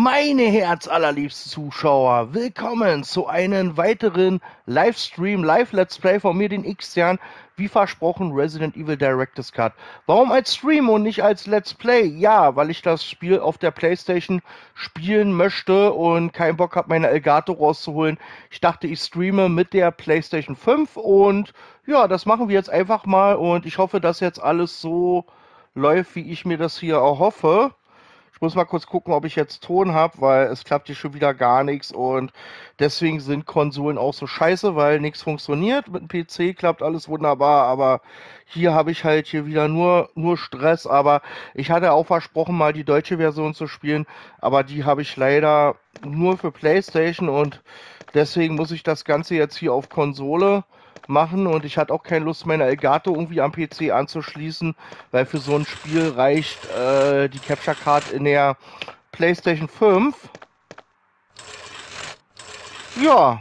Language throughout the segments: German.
Meine herzallerliebsten Zuschauer, willkommen zu einem weiteren Livestream, Live-Let's Play von mir, den Xtian, wie versprochen Resident Evil Director's Cut. Warum als Stream und nicht als Let's Play? Ja, weil ich das Spiel auf der Playstation spielen möchte und keinen Bock habe, meine Elgato rauszuholen. Ich dachte, ich streame mit der Playstation 5 und ja, das machen wir jetzt einfach mal und ich hoffe, dass jetzt alles so läuft, wie ich mir das hier erhoffe. Ich muss mal kurz gucken, ob ich jetzt Ton habe, weil es klappt hier schon wieder gar nichts und deswegen sind Konsolen auch so scheiße, weil nichts funktioniert. Mit dem PC klappt alles wunderbar, aber hier habe ich halt hier wieder nur Stress. Aber ich hatte auch versprochen, mal die deutsche Version zu spielen, aber die habe ich leider nur für PlayStation und deswegen muss ich das Ganze jetzt hier auf Konsole machen und ich hatte auch keine Lust, meine Elgato irgendwie am PC anzuschließen, weil für so ein Spiel reicht die Capture Card in der PlayStation 5. Ja,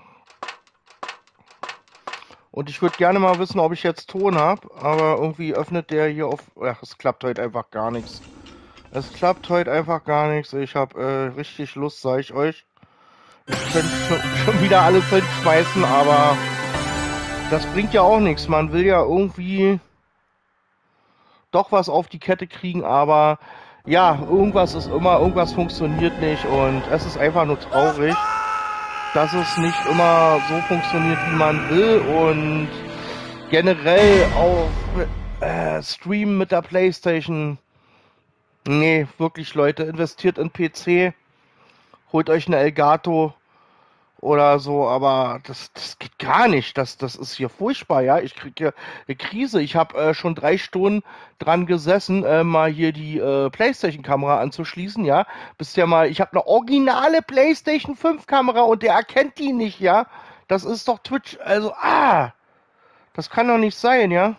und ich würde gerne mal wissen, ob ich jetzt Ton habe, aber irgendwie öffnet der hier auf... Ach, es klappt heute einfach gar nichts. Es klappt heute einfach gar nichts. Ich habe richtig Lust, sage ich euch. Ich könnte schon wieder alles hinschmeißen, aber das bringt ja auch nichts. Man will ja irgendwie doch was auf die Kette kriegen, aber ja, irgendwas ist immer, irgendwas funktioniert nicht und es ist einfach nur traurig, dass es nicht immer so funktioniert, wie man will und generell auch Streamen mit der Playstation. Nee, wirklich Leute, investiert in PC, holt euch eine Elgato oder so, aber das geht gar nicht. Das ist hier furchtbar, ja. Ich kriege hier eine Krise. Ich habe schon 3 Stunden dran gesessen, mal hier die PlayStation-Kamera anzuschließen, ja. Bis der mal, ich habe eine originale PlayStation 5-Kamera und der erkennt die nicht, ja. Das ist doch Twitch, also, das kann doch nicht sein, ja.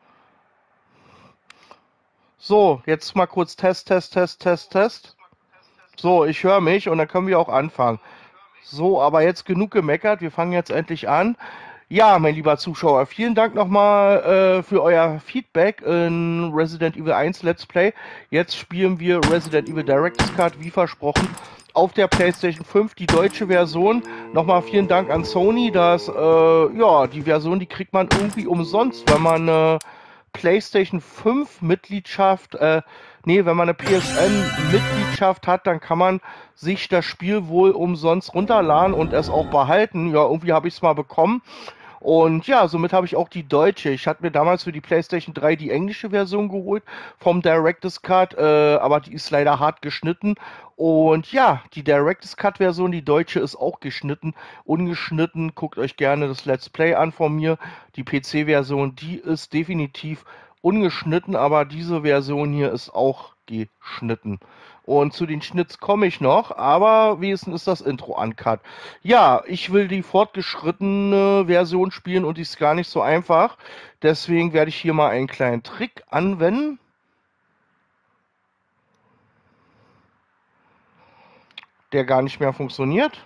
So, jetzt mal kurz Test. So, ich höre mich und dann können wir auch anfangen. So, aber jetzt genug gemeckert. Wir fangen jetzt endlich an. Ja, mein lieber Zuschauer, vielen Dank nochmal für euer Feedback in Resident Evil 1 Let's Play. Jetzt spielen wir Resident Evil Director's Cut, wie versprochen, auf der PlayStation 5, die deutsche Version. Nochmal vielen Dank an Sony, dass, ja, die Version, die kriegt man irgendwie umsonst, wenn man PlayStation 5 Mitgliedschaft, nee, wenn man eine PSN-Mitgliedschaft hat, dann kann man sich das Spiel wohl umsonst runterladen und es auch behalten. Ja, irgendwie habe ich es mal bekommen. Und ja, somit habe ich auch die deutsche. Ich hatte mir damals für die PlayStation 3 die englische Version geholt vom Director's Cut, aber die ist leider hart geschnitten. Und ja, die Director's Cut Version, die deutsche, ist auch geschnitten, ungeschnitten. Guckt euch gerne das Let's Play an von mir. Die PC-Version, die ist definitiv ungeschnitten, aber diese Version hier ist auch geschnitten. Und zu den Schnitts komme ich noch, aber wenigstens ist das Intro uncut. Ja, ich will die fortgeschrittene Version spielen und die ist gar nicht so einfach. Deswegen werde ich hier mal einen kleinen Trick anwenden. Der gar nicht mehr funktioniert.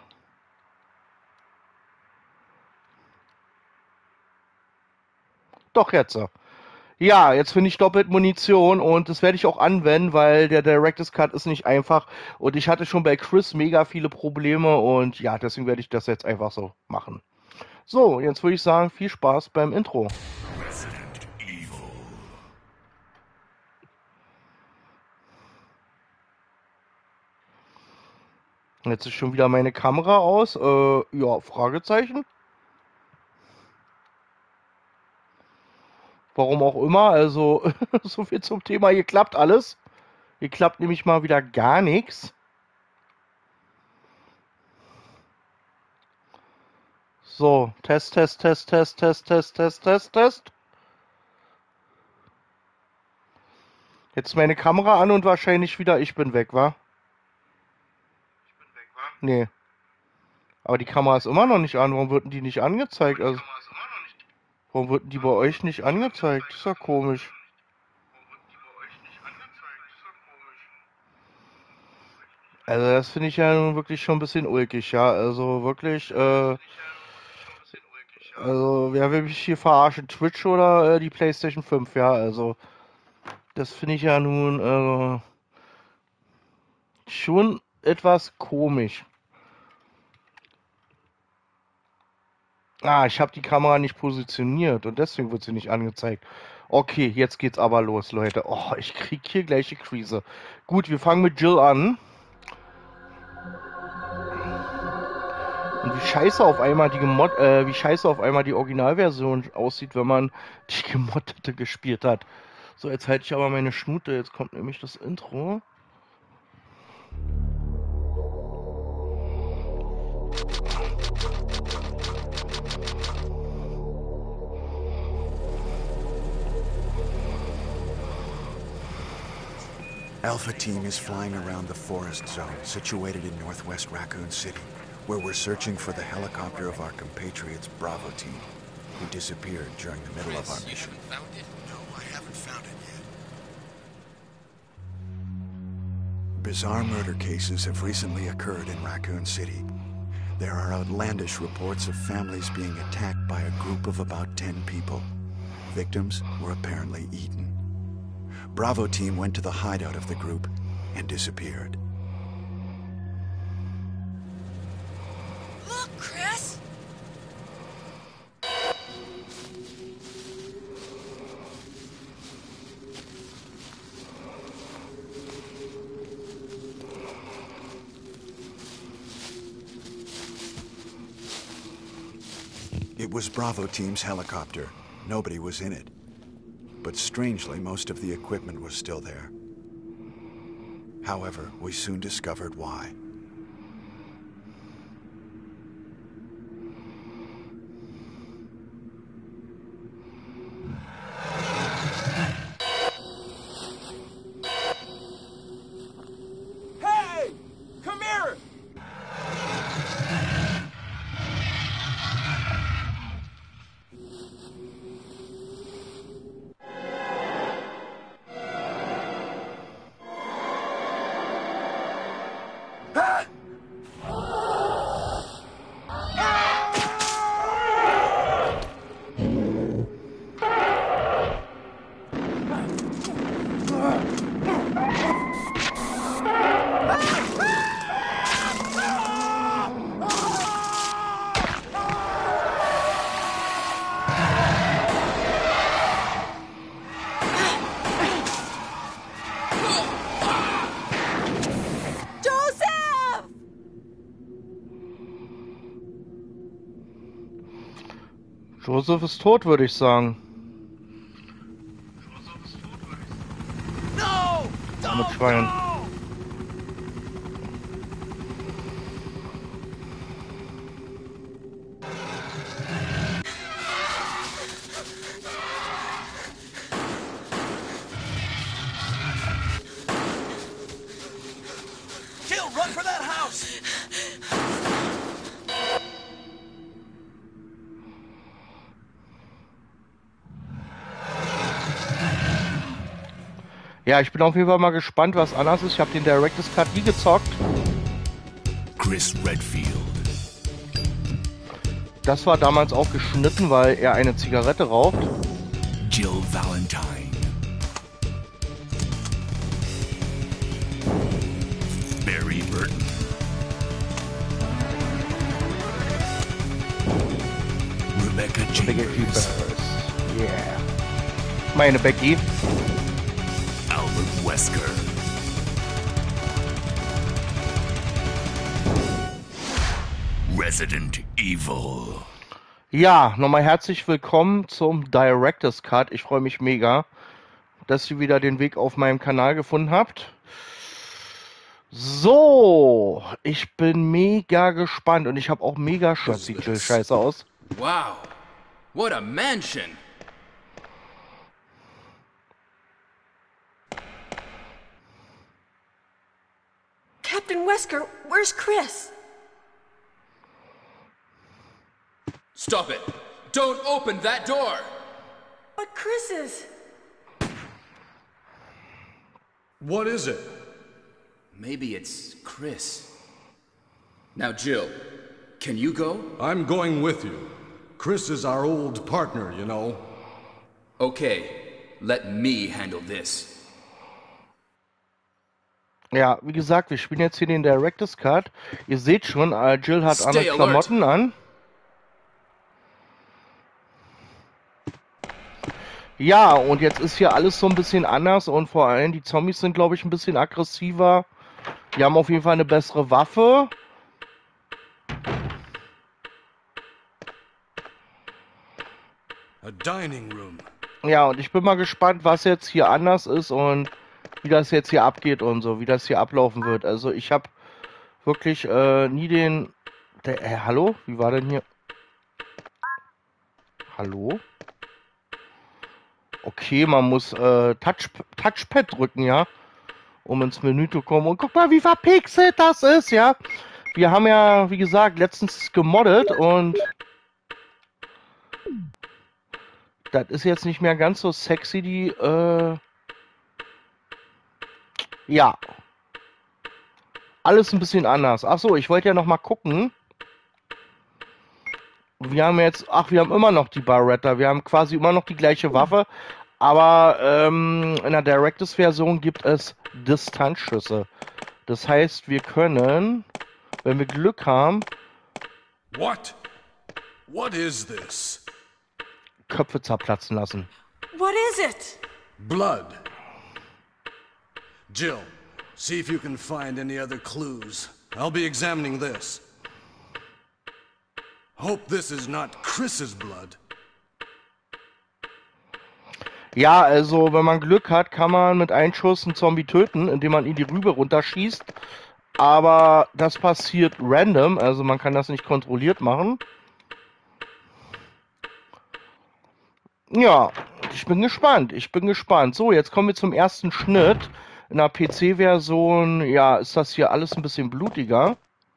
Doch jetzt. Ja, jetzt finde ich doppelt Munition und das werde ich auch anwenden, weil der Director's Cut ist nicht einfach und ich hatte schon bei Chris mega viele Probleme und ja, deswegen werde ich das jetzt einfach so machen. So, jetzt würde ich sagen, viel Spaß beim Intro. Jetzt ist schon wieder meine Kamera aus. Ja, Fragezeichen. Warum auch immer, also so viel zum Thema, hier klappt alles. Hier klappt nämlich mal wieder gar nichts. So, Test. Jetzt meine Kamera an und wahrscheinlich wieder ich bin weg, wa? Nee. Aber die Kamera ist immer noch nicht an. Warum wird denn die nicht angezeigt? Also, warum wird denn die bei euch nicht angezeigt? Das ist ja komisch. Also das finde ich ja nun wirklich schon ein bisschen ulkig, ja. Also wirklich, also wer will mich hier verarschen? Twitch oder die PlayStation 5, ja. Also das finde ich ja nun schon etwas komisch. Ah, ich habe die Kamera nicht positioniert und deswegen wird sie nicht angezeigt. Okay, jetzt geht's aber los, Leute. Oh, ich krieg hier gleich die Krise. Gut, wir fangen mit Jill an. Und wie scheiße auf einmal die Originalversion aussieht, wenn man die gemoddete gespielt hat. So, jetzt halte ich aber meine Schnute. Jetzt kommt nämlich das Intro. Alpha Team is flying around the forest zone situated in northwest Raccoon City, where we're searching for the helicopter of our compatriots Bravo Team, who disappeared during the middle of our mission. You haven't found it? No, I haven't found it yet. Bizarre murder cases have recently occurred in Raccoon City. There are outlandish reports of families being attacked by a group of about 10 people. Victims were apparently eaten. Bravo Team went to the hideout of the group and disappeared. Look, Chris! It was Bravo Team's helicopter. Nobody was in it. But strangely, most of the equipment was still there. However, we soon discovered why. Hey! Come here! Joseph! Joseph ist tot, würde ich sagen. No! Mit Schwein. Jill, run for that house! Ja, ich bin auf jeden Fall mal gespannt, was anders ist. Ich habe den Director's Cut nie gezockt. Chris Redfield. Das war damals auch geschnitten, weil er eine Zigarette raucht. Jill Valentine. Barry Burton. Rebecca Becky Chambers. Yeah. Meine Becky. Albert Wesker. Resident Evil. Ja, nochmal herzlich willkommen zum Director's Cut. Ich freue mich mega, dass ihr wieder den Weg auf meinem Kanal gefunden habt. So, ich bin mega gespannt und ich habe auch mega Schiss. Sieht Jill scheiße aus. Wow, what a mansion! Captain Wesker, where's Chris? Stop it! Don't open that door! But Chris is... What is it? Maybe it's Chris. Now, Jill, can you go? I'm going with you. Chris is our old partner, you know. Okay, let me handle this. Ja, wie gesagt, wir spielen jetzt hier den Director's Cut. Ihr seht schon, Jill hat andere Stay alert. Klamotten an. Ja, und jetzt ist hier alles so ein bisschen anders und vor allem die Zombies sind, glaube ich, ein bisschen aggressiver. Die haben auf jeden Fall eine bessere Waffe. A dining room. Ja, und ich bin mal gespannt, was jetzt hier anders ist und wie das jetzt hier abgeht und so, wie das hier ablaufen wird. Also ich habe wirklich nie den... hallo? Wie war denn hier? Hallo? Okay, man muss Touchpad drücken, ja, um ins Menü zu kommen. Und guck mal, wie verpixelt das ist, ja. Wir haben ja, wie gesagt, letztens gemoddet und das ist jetzt nicht mehr ganz so sexy, die, ja. Alles ein bisschen anders. Ach so, ich wollte ja noch mal gucken. Wir haben jetzt, wir haben immer noch die Barretta. Wir haben quasi immer noch die gleiche Waffe. Aber in der Director's-Version gibt es Distanzschüsse. Das heißt, wir können, wenn wir Glück haben, What? What is this? Köpfe zerplatzen lassen. What is it? Blood. Jill, see if you can find any other clues. I'll be examining this. Hope this is not Chris's blood. Ja, also wenn man Glück hat, kann man mit einem Schuss einen Zombie töten, indem man ihn die Rübe runterschießt. Aber das passiert random, also man kann das nicht kontrolliert machen. Ja, ich bin gespannt, So, jetzt kommen wir zum ersten Schnitt. In der PC-Version, ja, ist das hier alles ein bisschen blutiger.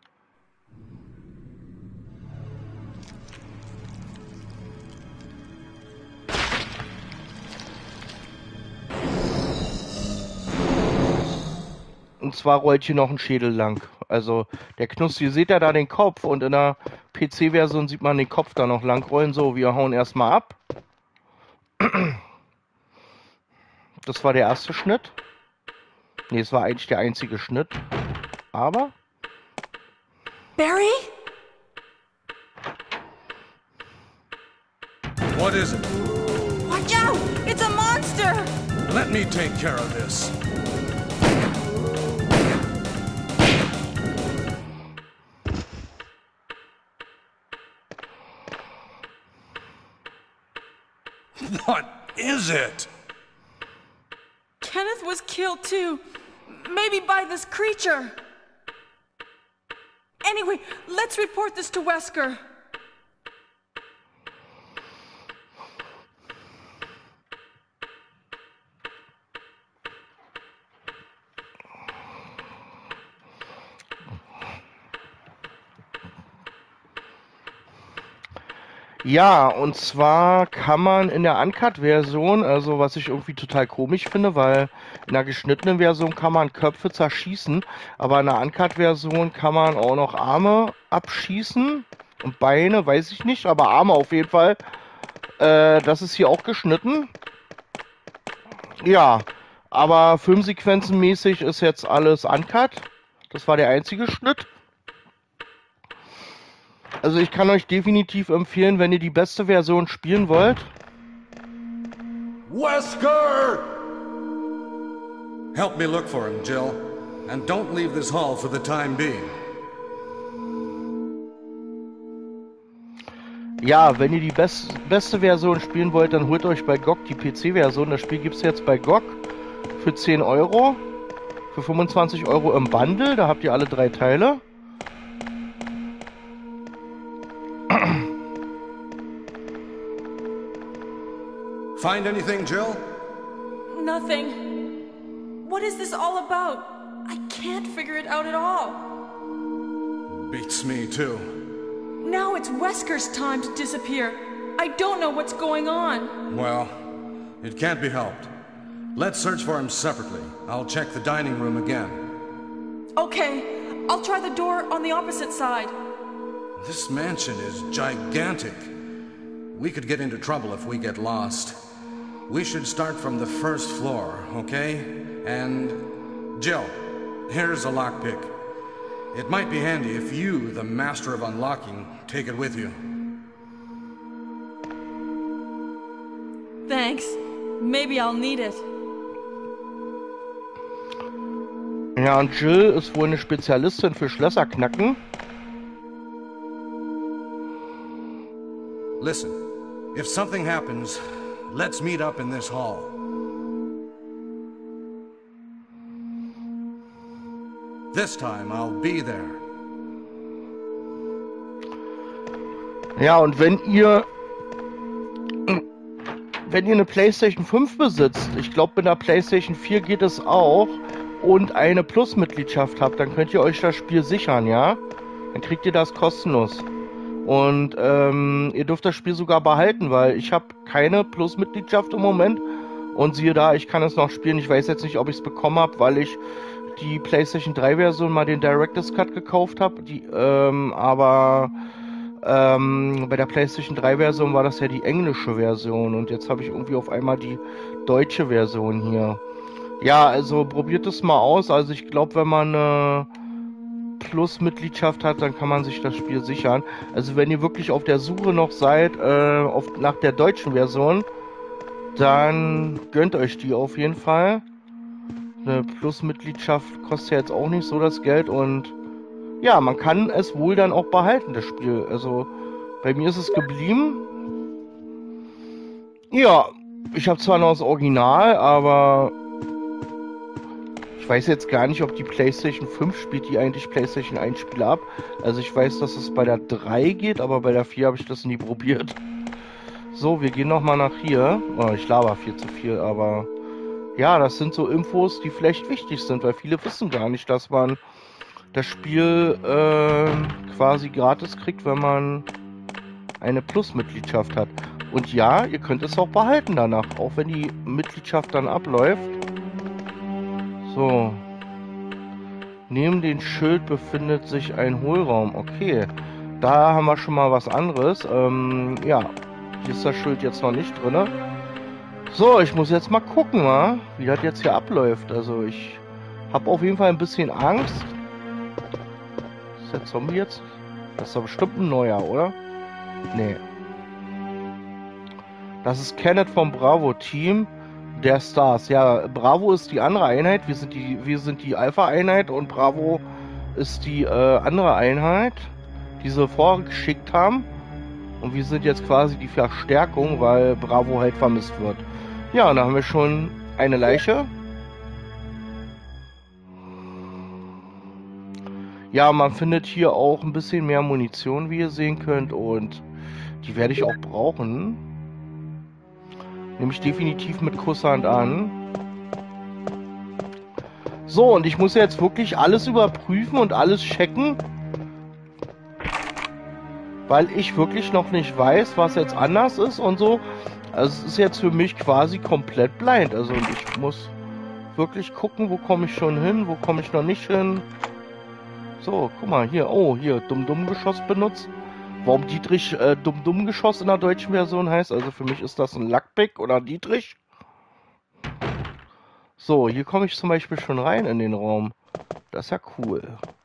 Und zwar rollt hier noch ein Schädel lang. Also der Knusti, ihr seht ja da den Kopf und in der PC-Version sieht man den Kopf da noch lang rollen. So, wir hauen erstmal ab. Das war der erste Schnitt. Ne, es war eigentlich der einzige Schnitt. Aber... Barry? What is it? Watch out! It's a monster! Let me take care of this. What is it? Kenneth was killed too. Maybe by this creature. Anyway, let's report this to Wesker. Ja, und zwar kann man in der Uncut-Version, also was ich irgendwie total komisch finde, weil in der geschnittenen Version kann man Köpfe zerschießen, aber in der Uncut-Version kann man auch noch Arme abschießen und Beine, weiß ich nicht, aber Arme auf jeden Fall. Das ist hier auch geschnitten. Ja, aber filmsequenzenmäßig ist jetzt alles Uncut. Das war der einzige Schnitt. Also ich kann euch definitiv empfehlen, wenn ihr die beste Version spielen wollt. Wesker! Help me look for him, Jill. And don't leave this hall for the time being. Ja, wenn ihr die beste Version spielen wollt, dann holt euch bei GOG die PC-Version. Das Spiel gibt es jetzt bei GOG für 10 Euro. Für 25 Euro im Bundle, da habt ihr alle 3 Teile. Find anything, Jill? Nothing. What is this all about? I can't figure it out at all. Beats me, too. Now it's Wesker's time to disappear. I don't know what's going on. Well, it can't be helped. Let's search for him separately. I'll check the dining room again. Okay, I'll try the door on the opposite side. This mansion is gigantic. We could get into trouble if we get lost. We should start from the first floor, okay? And Jill, Here's a lockpick. It might be handy if you, the master of unlocking, take it with you. Thanks. Maybe I'll need it. Ja, und Jill ist wohl eine Spezialistin für Schlösser knacken. Listen, if something happens, let's meet up in this hall. This time I'll be there. Ja, und wenn ihr eine PlayStation 5 besitzt, ich glaube mit der PlayStation 4 geht es auch, und eine Plus-Mitgliedschaft habt, dann könnt ihr euch das Spiel sichern, ja? Dann kriegt ihr das kostenlos. Und ihr dürft das Spiel sogar behalten, weil ich habe keine Plus-Mitgliedschaft im Moment. Und siehe da, ich kann es noch spielen. Ich weiß jetzt nicht, ob ich es bekommen habe, weil ich die PlayStation 3 Version mal den Director's Cut gekauft habe. Aber bei der PlayStation 3 Version war das ja die englische Version. Und jetzt habe ich irgendwie auf einmal die deutsche Version hier. Ja, also probiert es mal aus. Also ich glaube, wenn man eine Plus-Mitgliedschaft hat, dann kann man sich das Spiel sichern. Also wenn ihr wirklich auf der Suche noch seid, nach der deutschen Version, dann gönnt euch die auf jeden Fall. Eine Plus-Mitgliedschaft kostet ja jetzt auch nicht so das Geld und ja, man kann es wohl dann auch behalten, das Spiel. Also bei mir ist es geblieben. Ja, ich habe zwar noch das Original, aber ich weiß jetzt gar nicht, ob die PlayStation 5 spielt die eigentlich PlayStation 1 Spiele ab. Also ich weiß, dass es bei der 3 geht, aber bei der 4 habe ich das nie probiert. So, wir gehen nochmal nach hier. Oh, ich laber viel zu viel, aber ja, das sind so Infos, die vielleicht wichtig sind, weil viele wissen gar nicht, dass man das Spiel quasi gratis kriegt, wenn man eine Plus-Mitgliedschaft hat. Und ja, ihr könnt es auch behalten danach, auch wenn die Mitgliedschaft dann abläuft. So. Neben dem Schild befindet sich ein Hohlraum. Okay. Da haben wir schon mal was anderes. Ja. Hier ist das Schild jetzt noch nicht drin. So, ich muss jetzt mal gucken, wie das jetzt hier abläuft. Also ich habe auf jeden Fall ein bisschen Angst. Ist der Zombie jetzt? Das ist doch bestimmt ein neuer, oder? Nee. Das ist Kenneth vom Bravo-Team der Stars. Ja, Bravo ist die andere Einheit. Wir sind die Alpha-Einheit und Bravo ist die andere Einheit, die sie vorgeschickt haben. Und wir sind jetzt quasi die Verstärkung, weil Bravo halt vermisst wird. Ja, und da haben wir schon eine Leiche. Ja, man findet hier auch ein bisschen mehr Munition, wie ihr sehen könnt. Und die werde ich auch brauchen. Nehme ich definitiv mit Kusshand an. So, und ich muss jetzt wirklich alles überprüfen und alles checken. Weil ich wirklich noch nicht weiß, was jetzt anders ist und so. Also es ist jetzt für mich quasi komplett blind. Also ich muss wirklich gucken, wo komme ich schon hin, wo komme ich noch nicht hin. So, guck mal, hier. Oh, hier, Dumm-Dumm-Geschoss benutzt. Warum Dietrich Dumm-Dumm-Geschoss in der deutschen Version heißt. Also für mich ist das ein Lackpick oder Dietrich. So, hier komme ich zum Beispiel schon rein in den Raum. Das ist ja cool.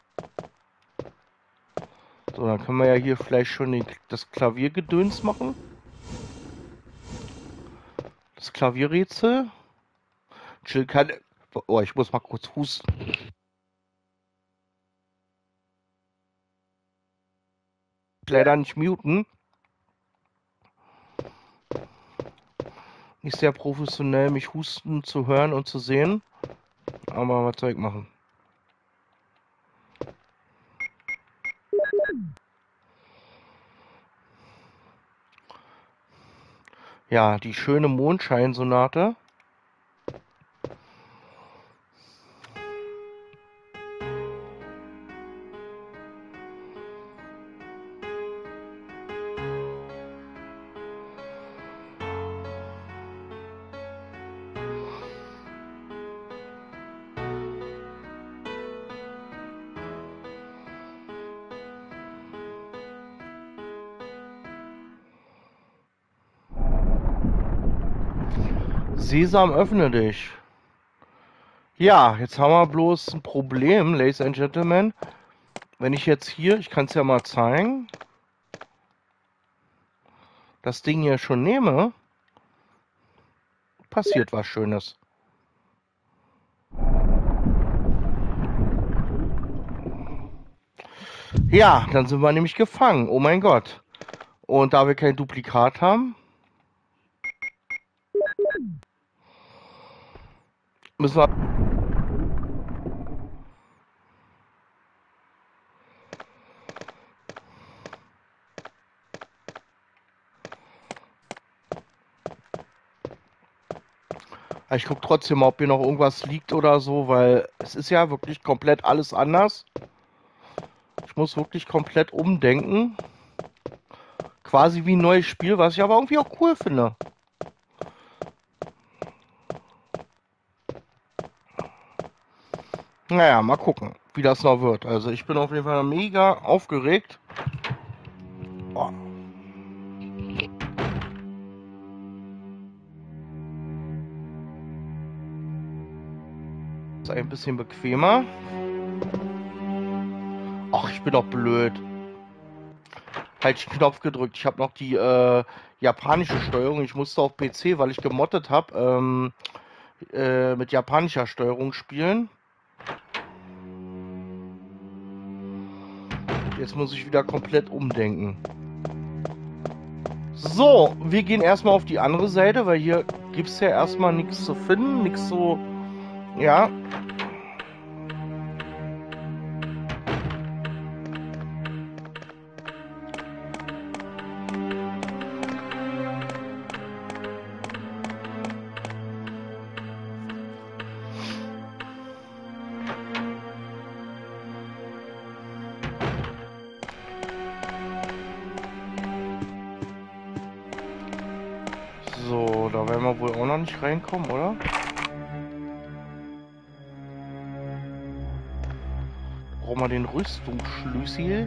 So, dann können wir ja hier vielleicht schon das Klaviergedöns machen. Das Klavierrätsel. Jill kann... Oh, ich muss mal kurz husten. Leider nicht muten. Nicht sehr professionell, mich husten zu hören und zu sehen. Aber was soll ich machen? Ja, die schöne Mondscheinsonate. Sesam, öffne dich. Ja, jetzt haben wir bloß ein Problem, Ladies and Gentlemen. Wenn ich jetzt hier, ich kann es ja mal zeigen, das Ding hier schon nehme, passiert was Schönes. Ja, dann sind wir nämlich gefangen. Oh mein Gott. Und da wir kein Duplikat haben, müssen wir... Ich gucke trotzdem mal, ob hier noch irgendwas liegt oder so, weil es ist ja wirklich komplett alles anders. Ich muss wirklich komplett umdenken. Quasi wie ein neues Spiel, was ich aber irgendwie auch cool finde. Naja, mal gucken, wie das noch wird. Also ich bin auf jeden Fall mega aufgeregt. Oh. Ist ein bisschen bequemer. Ach, ich bin doch blöd. Falschen Knopf gedrückt. Ich habe noch die japanische Steuerung. Ich musste auf PC, weil ich gemoddet habe, mit japanischer Steuerung spielen. Jetzt muss ich wieder komplett umdenken. So, wir gehen erstmal auf die andere Seite, weil hier gibt es ja erstmal nichts zu finden, nichts so... Ja. So, da werden wir wohl auch noch nicht reinkommen, oder? Brauchen wir den Rüstungsschlüssel?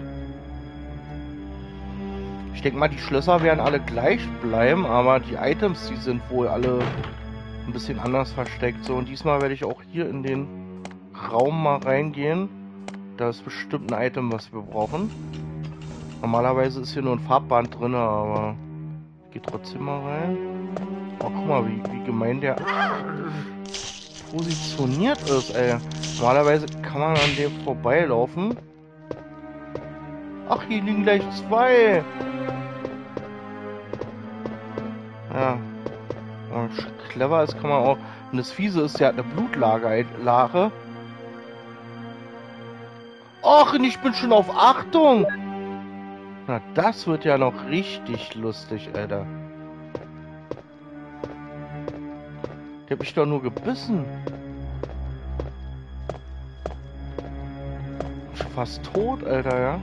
Ich denke mal, die Schlösser werden alle gleich bleiben, aber die Items, die sind wohl alle ein bisschen anders versteckt. So, und diesmal werde ich auch hier in den Raum mal reingehen. Da ist bestimmt ein Item, was wir brauchen. Normalerweise ist hier nur ein Farbband drin, aber ich gehe trotzdem mal rein. Oh, guck mal, wie gemein der positioniert ist, ey. Normalerweise kann man an dem vorbeilaufen. Ach, hier liegen gleich zwei. Ja. Und clever ist, kann man auch... Und das Fiese ist, der hat eine Blutlache. Och, und ich bin schon auf Achtung. Na, das wird ja noch richtig lustig, Alter. Der hat mich doch nur gebissen. Schon fast tot, Alter, ja.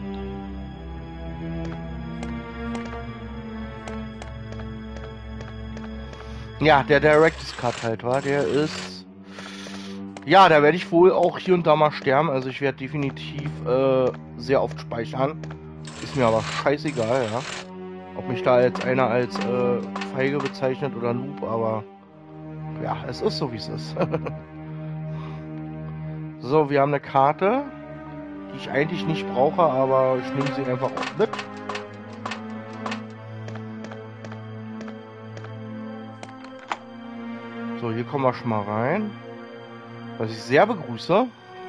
Ja, der Director's Cut halt, war. Der ist... Ja, da werde ich wohl auch hier und da mal sterben. Also ich werde definitiv sehr oft speichern. Ist mir aber scheißegal, ja. Ob mich da jetzt einer als feige bezeichnet oder Noob, aber... Ja, es ist so, wie es ist. So, wir haben eine Karte, die ich eigentlich nicht brauche, aber ich nehme sie einfach auch mit. So, hier kommen wir schon mal rein. Was ich sehr begrüße.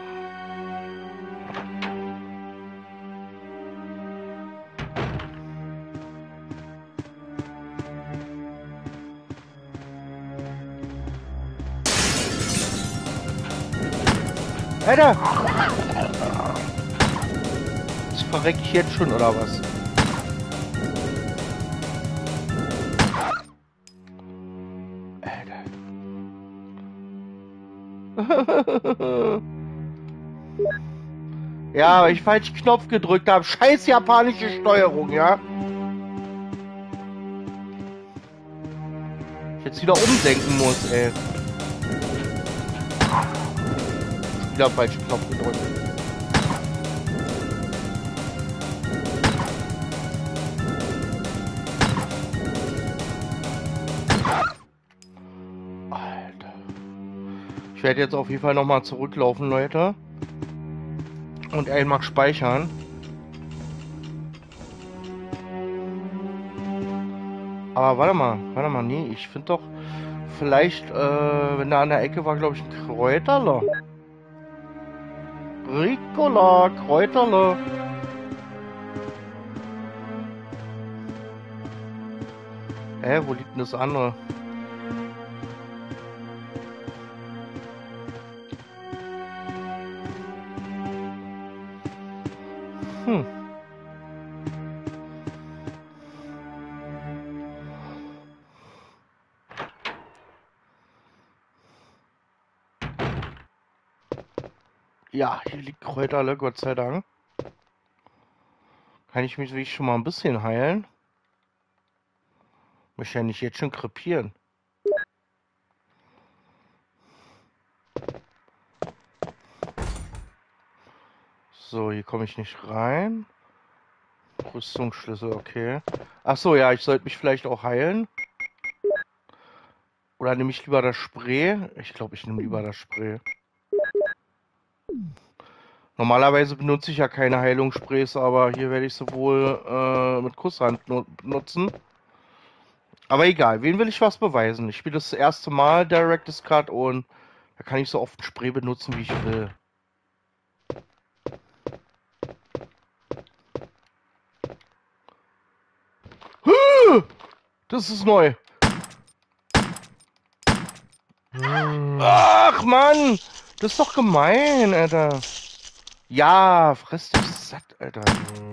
Alter! Das verreck ich jetzt schon, oder was? Alter. Ja, weil ich falsch Knopf gedrückt habe. Scheiß japanische Steuerung, ja? Ich jetzt wieder umdenken muss, ey. Wieder falschen Knopf gedrückt. Alter. Ich werde jetzt auf jeden Fall nochmal zurücklaufen, Leute. Und einmal speichern. Aber warte mal, nee, ich finde doch vielleicht, wenn da an der Ecke war, glaube ich, ein Kräuterle. Ricola, Kräuterle. Wo liegt denn das andere? Ja, hier liegt Kräuterle, Gott sei Dank. Kann ich mich schon mal ein bisschen heilen? Möchte ja nicht jetzt schon krepieren. So, hier komme ich nicht rein. Rüstungsschlüssel, okay. Ach so, ja, ich sollte mich vielleicht auch heilen. Oder nehme ich lieber das Spray? Ich glaube, ich nehme lieber das Spray. Normalerweise benutze ich ja keine Heilungssprays, aber hier werde ich sie wohl mit Kusshand benutzen. Aber egal, wen will ich was beweisen? Ich spiele das erste Mal Director's Cut und da kann ich so oft ein Spray benutzen, wie ich will. Das ist neu. Ach, Mann! Das ist doch gemein, Alter. Ja, fress dich satt, Alter.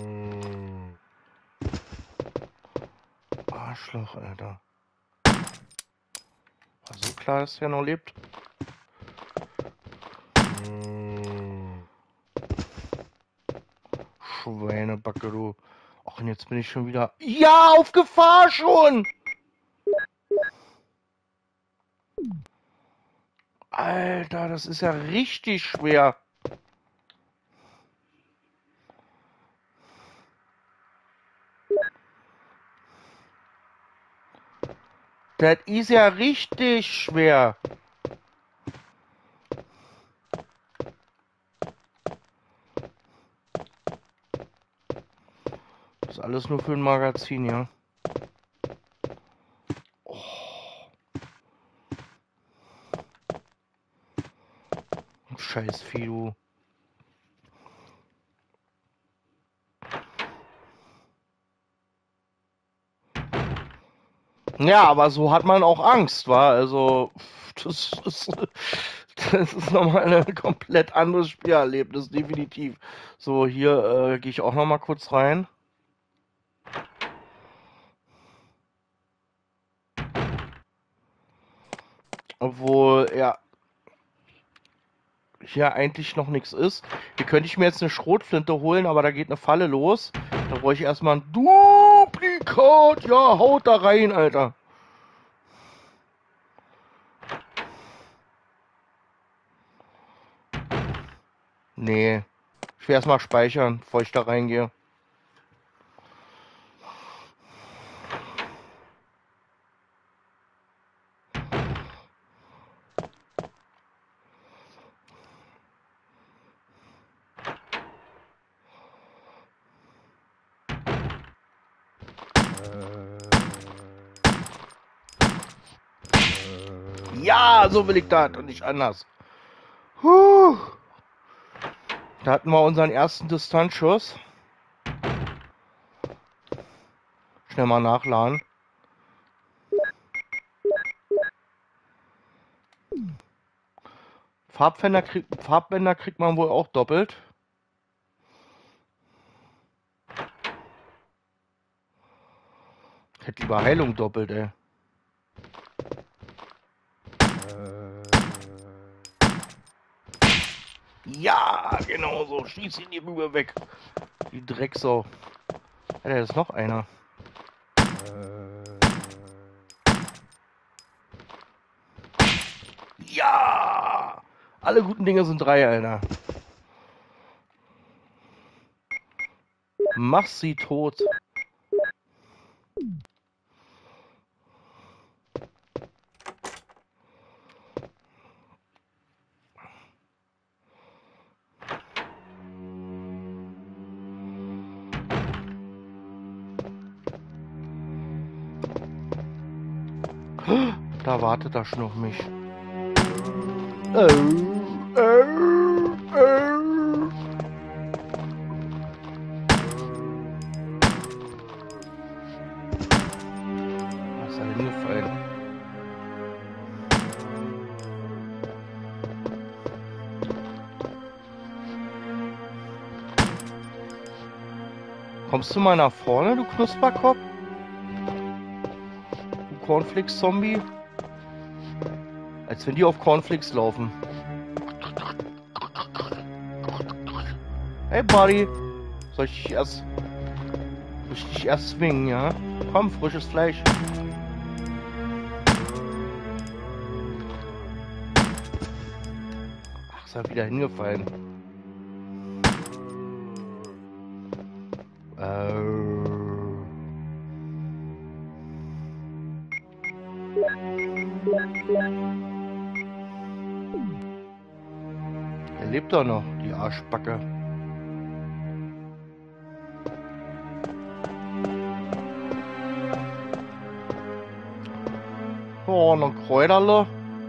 Arschloch, Alter. War so klar, dass der noch lebt. Schweinebacke, du. Ach, und jetzt bin ich schon wieder... Ja, auf Gefahr schon! Alter, das ist ja richtig schwer. Das ist ja richtig schwer. Das ist alles nur für ein Magazin, ja. Oh. Scheiß Vieh, du. Ja, aber so hat man auch Angst, wa? Also, das ist nochmal ein komplett anderes Spielerlebnis, definitiv. So, hier gehe ich auch nochmal kurz rein. Obwohl, ja, hier eigentlich noch nichts ist. Hier könnte ich mir jetzt eine Schrotflinte holen, aber da geht eine Falle los. Da brauche ich erstmal ein Duplikat. Ja, haut da rein, Alter. Nee. Ich will erstmal speichern, bevor ich da reingehe. Ja, so will ich das und nicht anders. Da hatten wir unseren ersten Distanzschuss. Schnell mal nachladen. Farbbänder kriegt man wohl auch doppelt. Ich hätte lieber Heilung doppelt, ey. Ja, genau so. Schieß ihn die Rübe weg. Die Drecksau. Ja, da ist noch einer. Ja! Alle guten Dinge sind drei, Alter. Mach sie tot. Da wartet er schon auf mich. Was ist da hingefallen? Kommst du mal nach vorne, du Knusperkopf? Du Cornflakes-Zombie? Als wenn die auf Cornflakes laufen. Hey, Buddy. Soll ich dich erst zwingen, ja? Komm, frisches Fleisch. Ach, ist er wieder hingefallen. Er lebt doch noch, die Arschbacke. Oh, noch Kräuterle.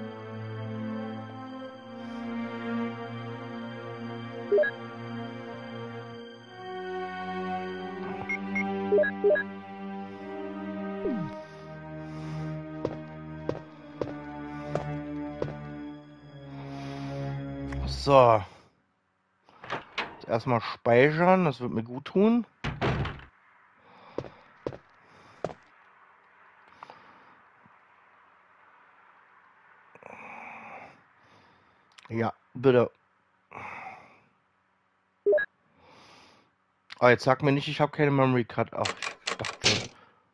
So. Jetzt erstmal speichern, das wird mir gut tun. Ja, bitte. Oh, jetzt sag mir nicht, ich habe keine Memory Card. Ach, ich dachte schon.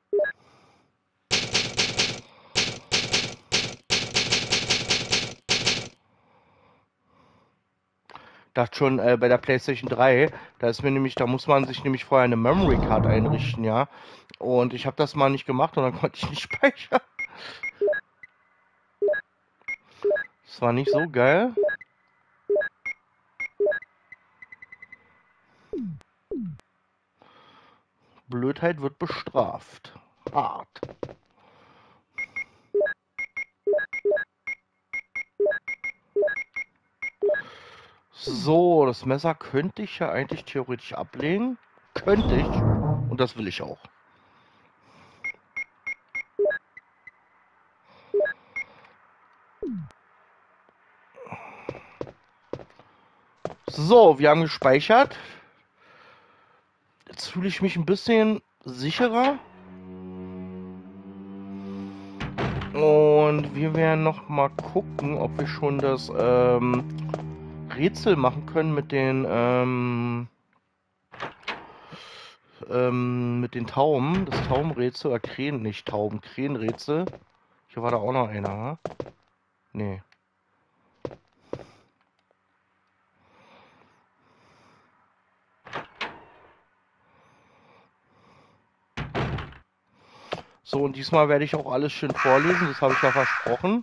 Dachte schon, bei der PlayStation 3, da muss man sich nämlich vorher eine Memory Card einrichten, ja. Und ich habe das mal nicht gemacht und dann konnte ich nicht speichern. Das war nicht so geil. Blödheit wird bestraft. Hart. So, das Messer könnte ich ja eigentlich theoretisch ablegen. Könnte ich. Und das will ich auch. So, wir haben gespeichert. Jetzt fühle ich mich ein bisschen sicherer. Und wir werden noch mal gucken, ob wir schon das Rätsel machen können mit den Tauben. Das Taubenrätsel oder Krähenrätsel. Hier war da auch noch einer, ne? Nee. So, und diesmal werde ich auch alles schön vorlesen, das habe ich ja versprochen.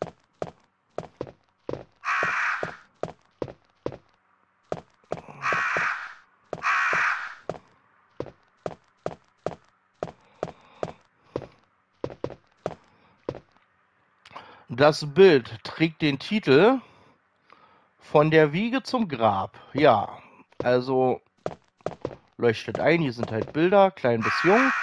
Das Bild trägt den Titel Von der Wiege zum Grab. Ja, also leuchtet ein, hier sind halt Bilder, klein bis jung.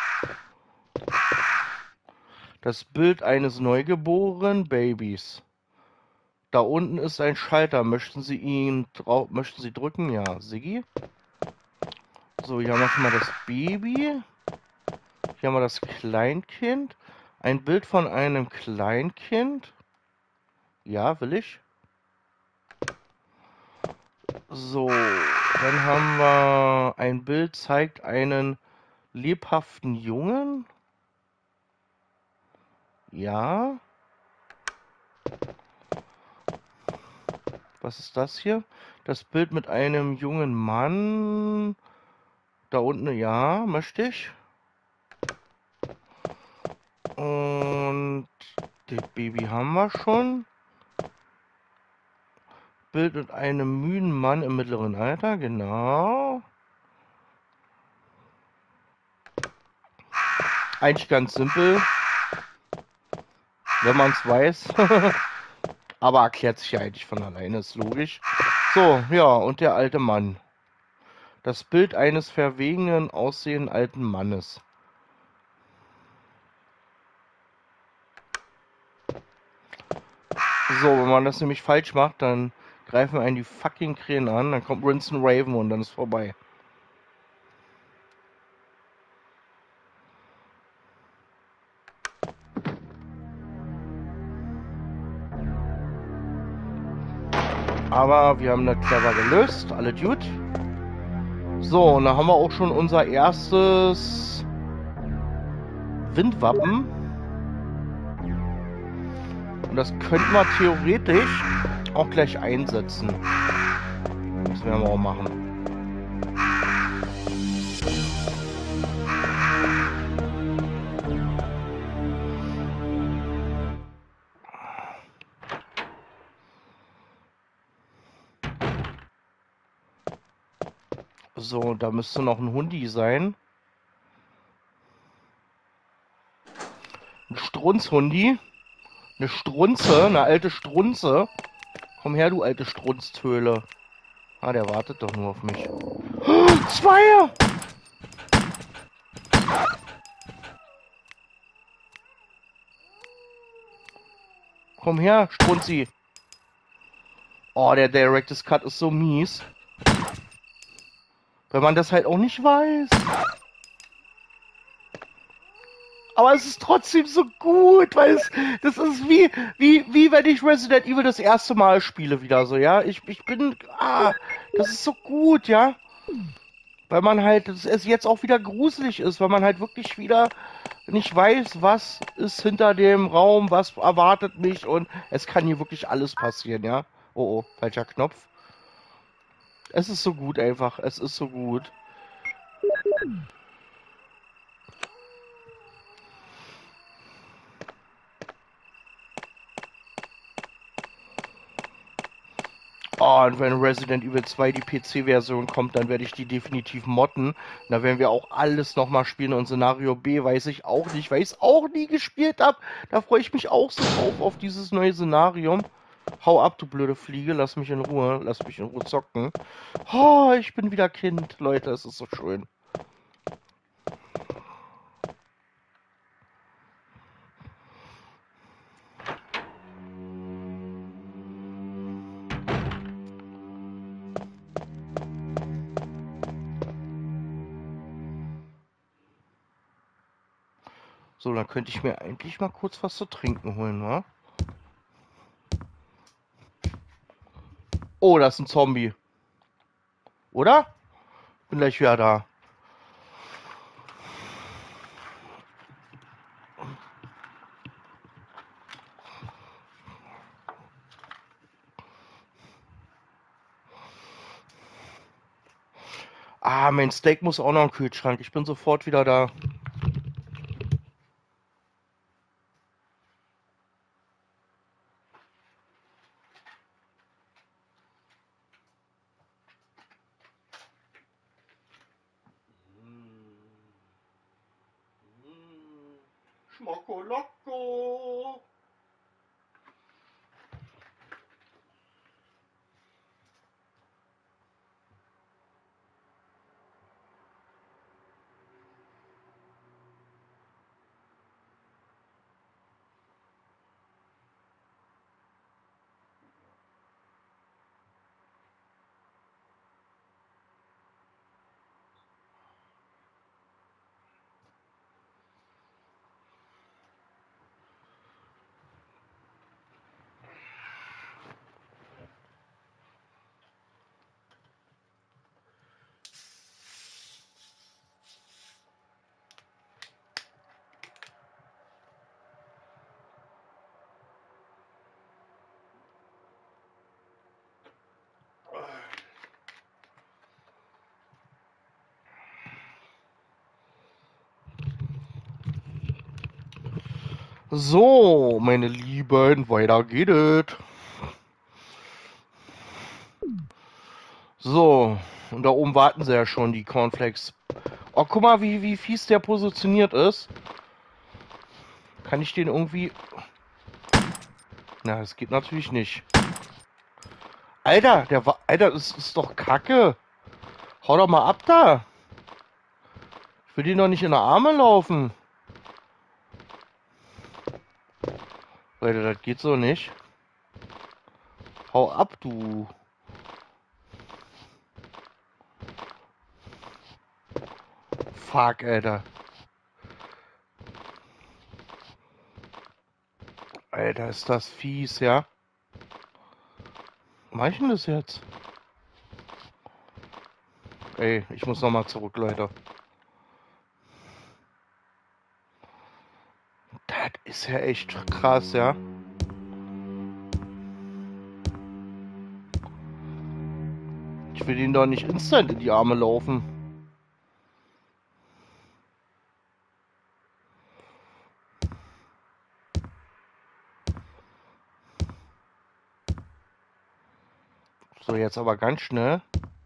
Das Bild eines neugeborenen Babys. Da unten ist ein Schalter. Möchten Sie drücken? Ja, Siggi. So, hier haben wir schon mal das Baby. Hier haben wir das Kleinkind. Ein Bild von einem Kleinkind. Ja, will ich. So, dann haben wir ein Bild, zeigt einen lebhaften Jungen. Ja. Was ist das hier? Das Bild mit einem jungen Mann. Da unten, ja, möchte ich. Und das Baby haben wir schon. Bild mit einem müden Mann im mittleren Alter, genau. Eigentlich ganz simpel. wenn man es weiß. Aber erklärt sich ja eigentlich von alleine, ist logisch. So, ja, und der alte Mann. Das Bild eines verwegenen, aussehenden alten Mannes. So, wenn man das nämlich falsch macht, dann greifen einen die fucking Krähen an, dann kommt Rinson Raven und dann ist vorbei. Aber wir haben das clever gelöst, alle gut. So, und da haben wir auch schon unser erstes Windwappen. Und das könnten wir theoretisch auch gleich einsetzen. Das werden wir auch machen. So, da müsste noch ein Hundi sein. Ein Strunzhundi. Eine Strunze, eine alte Strunze. Komm her, du alte Strunztöle. Ah, der wartet doch nur auf mich. Oh, 2! Komm her, Strunzi. Oh, der Director's Cut ist so mies. Wenn man das halt auch nicht weiß. Aber es ist trotzdem so gut, weil das ist wie wenn ich Resident Evil das erste Mal spiele wieder so, ja. Ich bin, das ist so gut, ja. Weil man halt, es jetzt auch wieder gruselig ist, weil man halt wirklich wieder nicht weiß, was ist hinter dem Raum, was erwartet mich und es kann hier wirklich alles passieren, ja. Oh, falscher Knopf. Es ist so gut einfach, es ist so gut. Oh, und wenn Resident Evil 2 die PC-Version kommt, dann werde ich die definitiv modden. Da werden wir auch alles nochmal spielen. Und Szenario B weiß ich auch nicht, weil ich es auch nie gespielt habe. Da freue ich mich auch so drauf, auf dieses neue Szenario. Hau ab, du blöde Fliege, lass mich in Ruhe. Lass mich in Ruhe zocken. Oh, ich bin wieder Kind, Leute, es ist so schön. So, dann könnte ich mir eigentlich mal kurz was zu trinken holen, wa? Oh, das ist ein Zombie. Oder? Bin gleich wieder da. Ah, mein Steak muss auch noch im Kühlschrank. Ich bin sofort wieder da. Schmocko Locko. So, meine Lieben, weiter geht es. So, und da oben warten sie ja schon, die Cornflakes. Oh, guck mal, wie fies der positioniert ist. Kann ich den irgendwie... Na, das geht natürlich nicht. Alter, Alter, das ist doch Kacke. Hau doch mal ab da. Ich will die noch nicht in die Arme laufen. Leute, das geht so nicht. Hau ab, du. Fuck, Alter. Alter, ist das fies, ja? Mach ich denn das jetzt? Ey, ich muss nochmal zurück, Leute. Das ist ja echt krass, ja? Ich will ihn doch nicht instant in die Arme laufen. So, jetzt aber ganz schnell.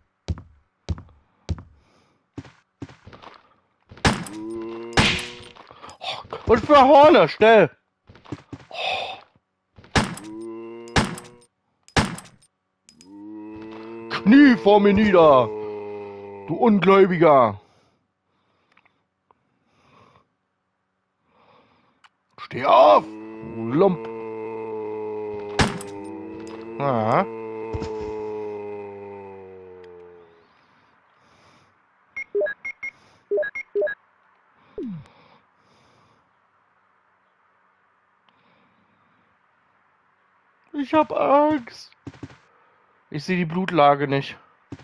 Oh, und für Horne, schnell! Oh. Knie vor mir nieder! Du Ungläubiger! Steh auf! Du Lump! Ah. Ich hab Angst. Ich sehe die Blutlage nicht.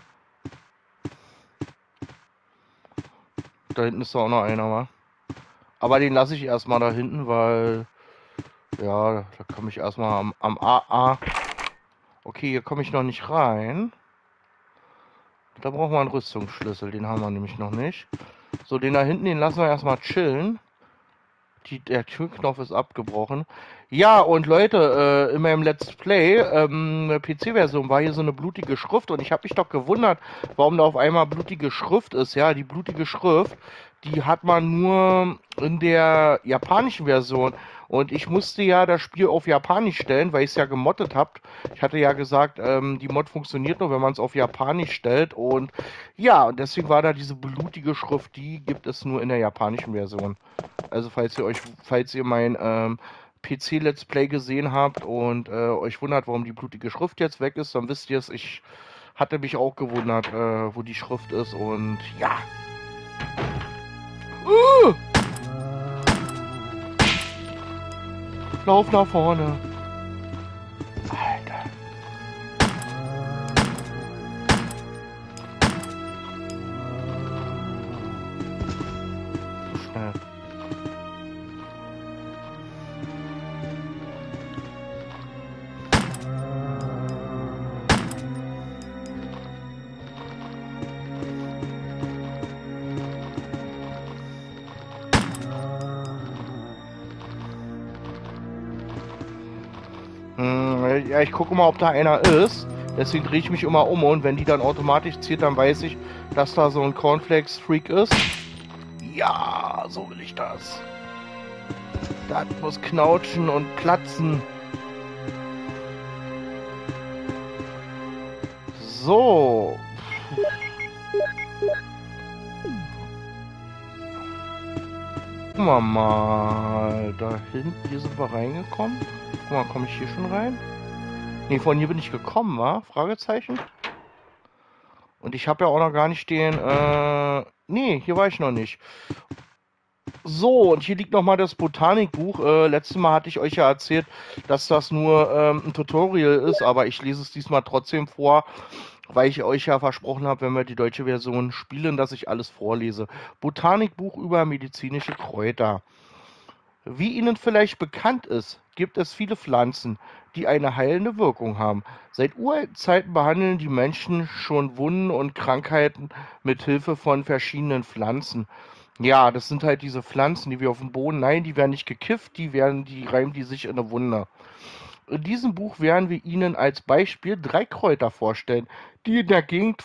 Da hinten ist doch auch noch einer, wa? Aber den lasse ich erstmal da hinten, weil... Ja, da komme ich erstmal am AA. Okay, hier komme ich noch nicht rein. Da brauchen wir einen Rüstungsschlüssel, den haben wir nämlich noch nicht. So, den da hinten, den lassen wir erstmal chillen. Der Türknopf ist abgebrochen. Ja, und Leute, in meinem Let's Play, PC-Version, war hier so eine blutige Schrift und ich habe mich doch gewundert, warum da auf einmal blutige Schrift ist. Ja, die blutige Schrift, die hat man nur in der japanischen Version. Und ich musste ja das Spiel auf Japanisch stellen, weil ich es ja gemoddet habe. Ich hatte ja gesagt, die Mod funktioniert nur, wenn man es auf Japanisch stellt. Und ja, und deswegen war da diese blutige Schrift, die gibt es nur in der japanischen Version. Also falls ihr mein PC-Let's Play gesehen habt und euch wundert, warum die blutige Schrift jetzt weg ist, dann wisst ihr es. Ich hatte mich auch gewundert, wo die Schrift ist und ja. Lauf nach vorne. Alter. So schnell. Ja, ich gucke mal, ob da einer ist. Deswegen drehe ich mich immer um und wenn die dann automatisch zieht, dann weiß ich, dass da so ein Cornflakes-Freak ist. Ja, so will ich das. Das muss knautschen und platzen. So. Gucken wir mal. Da hinten, hier sind wir reingekommen. Guck mal, komme ich hier schon rein? Ne, von hier bin ich gekommen, wa? Fragezeichen. Und ich habe ja auch noch gar nicht den, nee, hier war ich noch nicht. So, und hier liegt nochmal das Botanikbuch. Letztes Mal hatte ich euch ja erzählt, dass das nur ein Tutorial ist, aber ich lese es diesmal trotzdem vor, weil ich euch ja versprochen habe, wenn wir die deutsche Version spielen, dass ich alles vorlese. Botanikbuch über medizinische Kräuter. Wie Ihnen vielleicht bekannt ist, gibt es viele Pflanzen, die eine heilende Wirkung haben. Seit uralten Zeiten behandeln die Menschen schon Wunden und Krankheiten mit Hilfe von verschiedenen Pflanzen. Ja, das sind halt diese Pflanzen, die wir auf dem Boden, nein, die werden nicht gekifft, die reimen die sich in eine Wunde. In diesem Buch werden wir Ihnen als Beispiel 3 Kräuter vorstellen, die in der Gegend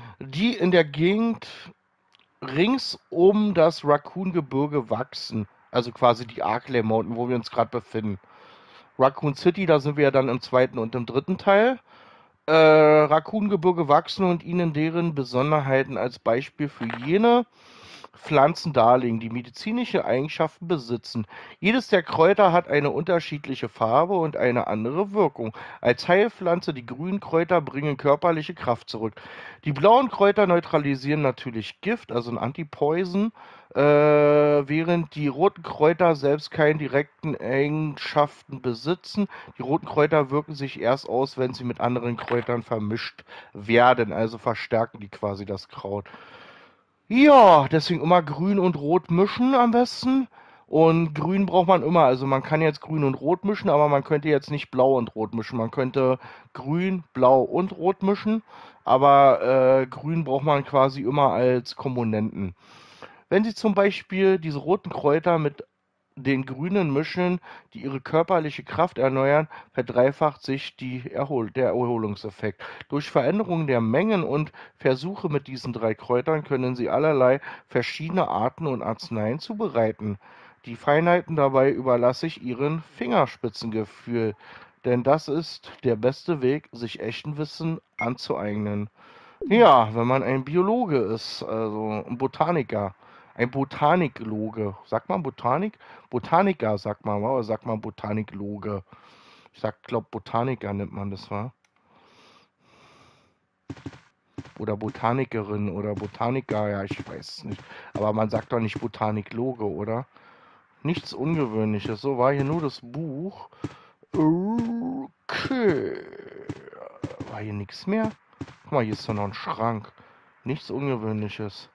rings um das Raccoon-Gebirge wachsen. Also quasi die Arklay Mountain, wo wir uns gerade befinden. Raccoon City, da sind wir ja dann im zweiten und im dritten Teil. Raccoon-Gebirge wachsen und ihnen deren Besonderheiten als Beispiel für jene Pflanzen darlegen, die medizinische Eigenschaften besitzen. Jedes der Kräuter hat eine unterschiedliche Farbe und eine andere Wirkung. Als Heilpflanze, die grünen Kräuter bringen körperliche Kraft zurück. Die blauen Kräuter neutralisieren natürlich Gift, also ein Antipoison, während die roten Kräuter selbst keine direkten Eigenschaften besitzen. Die roten Kräuter wirken sich erst aus, wenn sie mit anderen Kräutern vermischt werden, also verstärken die quasi das Kraut. Ja, deswegen immer grün und rot mischen am besten. Und grün braucht man immer. Also man kann jetzt grün und rot mischen, aber man könnte jetzt nicht blau und rot mischen. Man könnte grün, blau und rot mischen, aber grün braucht man quasi immer als Komponenten. Wenn Sie zum Beispiel diese roten Kräuter mit den grünen mischen, die ihre körperliche Kraft erneuern, verdreifacht sich der Erholungseffekt. Durch Veränderung der Mengen und Versuche mit diesen 3 Kräutern können Sie allerlei verschiedene Arten und Arzneien zubereiten. Die Feinheiten dabei überlasse ich Ihrem Fingerspitzengefühl, denn das ist der beste Weg, sich echten Wissen anzueignen. Ja, wenn man ein Biologe ist, also ein Botaniker. Ein Botanikloge. Sagt man Botanik? Botaniker sagt man, oder sagt man Botanikloge? Ich glaube Botaniker nennt man das, wa? Oder Botanikerin oder Botaniker, ja, ich weiß es nicht. Aber man sagt doch nicht Botanikloge, oder? Nichts Ungewöhnliches. So war hier nur das Buch. Okay. War hier nichts mehr? Guck mal, hier ist doch noch ein Schrank. Nichts Ungewöhnliches.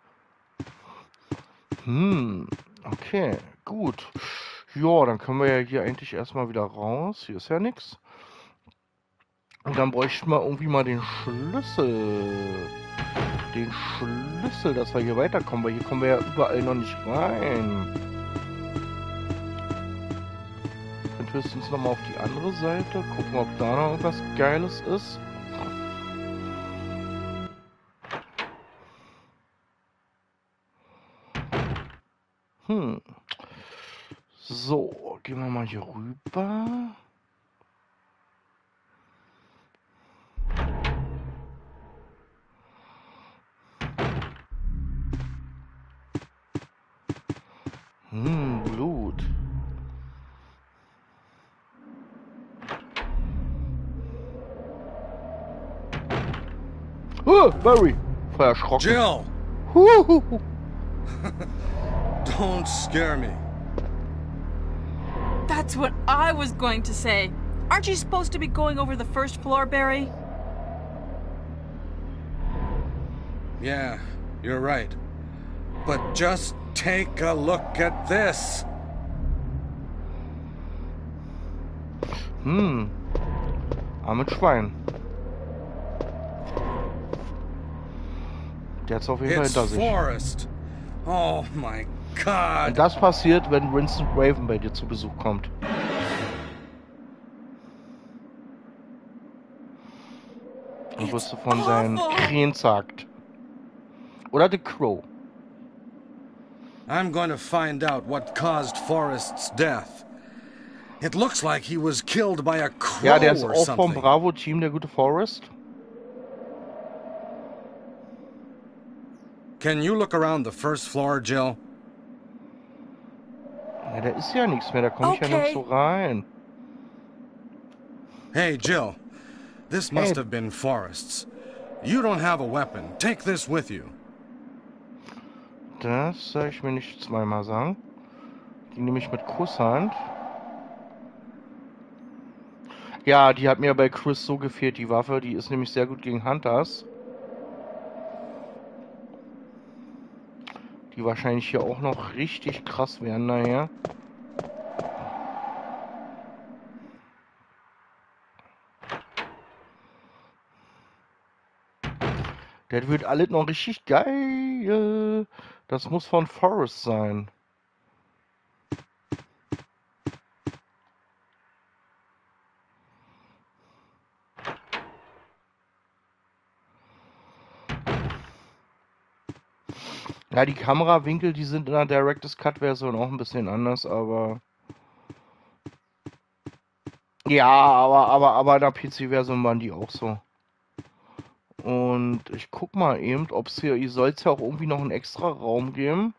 Okay, gut. Ja, dann können wir ja hier eigentlich erstmal wieder raus. Hier ist ja nichts. Und dann bräuchten wir irgendwie mal den Schlüssel. Den Schlüssel, dass wir hier weiterkommen, weil hier kommen wir ja überall noch nicht rein. Dann höchstens nochmal auf die andere Seite. Gucken, ob da noch irgendwas Geiles ist. So, gehen wir mal hier rüber. Blut. Barry! Voll erschrocken. Jill! Don't scare me. That's what I was going to say. Aren't you supposed to be going over the first floor, Barry? Yeah, you're right. But just take a look at this. Armes Schwein. Der hat's auf jeden Fall It's hinter sich. Forrest. Oh my God. Und das passiert, wenn Vincent Raven bei dir zu Besuch kommt. Und wirst du von seinen Krähen sagt. Oder The Crow. I'm going to find out what caused Forrest's death. It looks like he was killed by a crow Ja, der ist or auch vom something. Bravo-Team, der gute Forrest. Can you look around the first floor, Jill? Ja, da ist ja nichts mehr, da komme ich ja Okay. nicht so rein. Hey, Jill. This must have been Forrest's. You don't have a weapon. Take this with you. Das soll ich mir nicht zweimal sagen. Die nehme ich mit Kusshand. Ja, die hat mir bei Chris so gefehlt, die Waffe. Die ist nämlich sehr gut gegen Hunters. Die wahrscheinlich hier auch noch richtig krass werden nachher. Das wird alles noch richtig geil. Das muss von Forrest sein. Ja, die Kamerawinkel, die sind in der Director's Cut-Version auch ein bisschen anders, aber... Ja, aber in der PC-Version waren die auch so. Und ich guck mal eben, ob es hier soll es ja auch irgendwie noch einen extra Raum geben.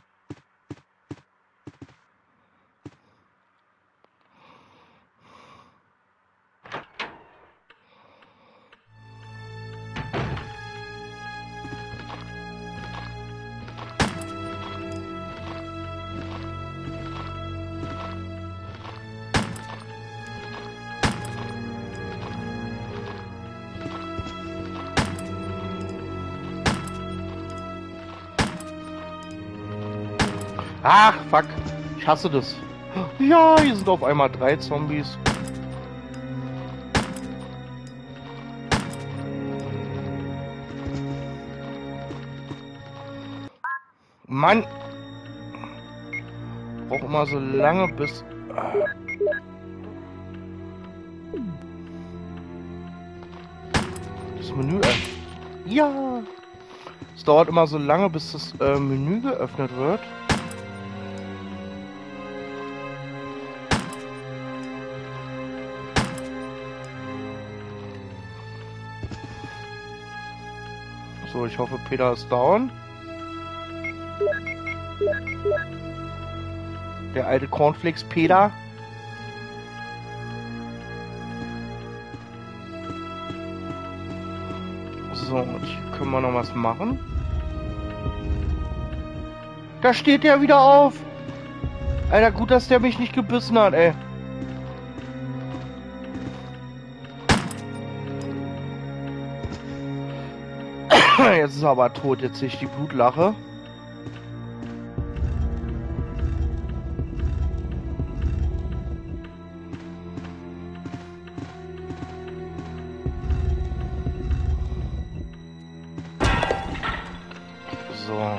Ach, fuck. Ich hasse das. Ja, hier sind auf einmal 3 Zombies. Mann. Braucht immer so lange bis... Das Menü... Ja. Es dauert immer so lange, bis das Menü geöffnet wird. So, ich hoffe, Peter ist down. Der alte Cornflakes Peter. So, hier können wir noch was machen. Da steht der wieder auf. Alter, gut, dass der mich nicht gebissen hat, ey. Jetzt ist er aber tot, jetzt sehe ich die Blutlache. So.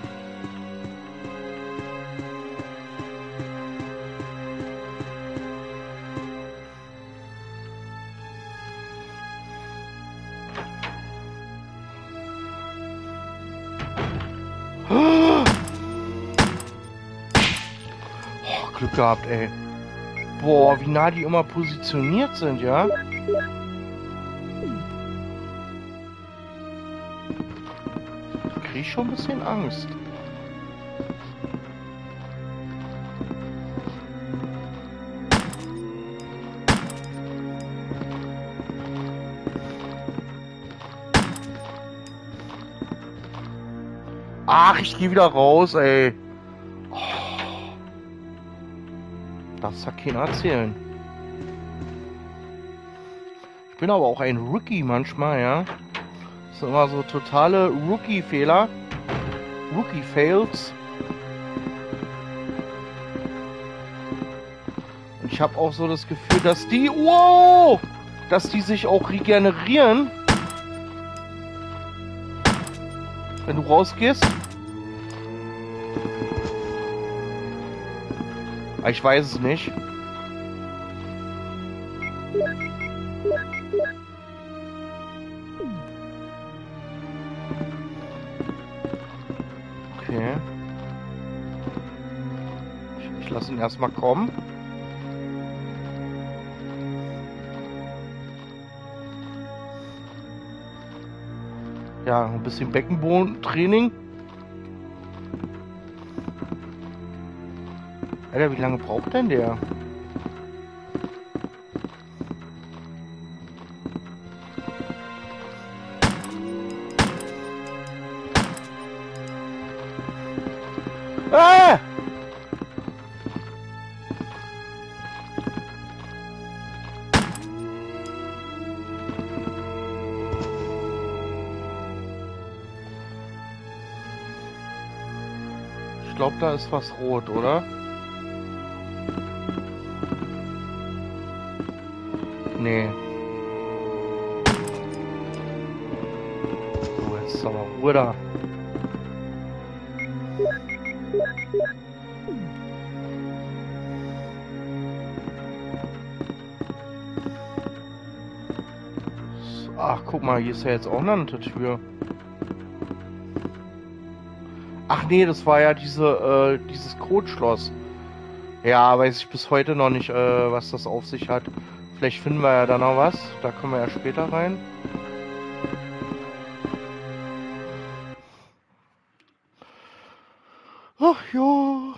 Glück gehabt, ey. Boah, wie nah die immer positioniert sind, ja? Krieg ich schon ein bisschen Angst. Ach, ich gehe wieder raus, ey. Das hat keiner erzählen. Ich bin aber auch ein Rookie manchmal, ja. Das sind immer so totale Rookie-Fehler. Rookie-Fails. Und ich habe auch so das Gefühl, dass die... Wow! Dass die sich auch regenerieren. Wenn du rausgehst. Ich weiß es nicht. Okay. Ich lasse ihn erstmal kommen. Ja, ein bisschen Beckenbodentraining. Alter, wie lange braucht denn der? Ah! Ich glaube, da ist was rot, oder? Nee. So, jetzt ist aber Ruhe da. Ach, guck mal, hier ist ja jetzt auch noch eine Tür. Ach nee, das war ja dieses Codeschloss. Ja, weiß ich bis heute noch nicht, was das auf sich hat. Vielleicht finden wir ja da noch was. Da können wir ja später rein. Ach ja.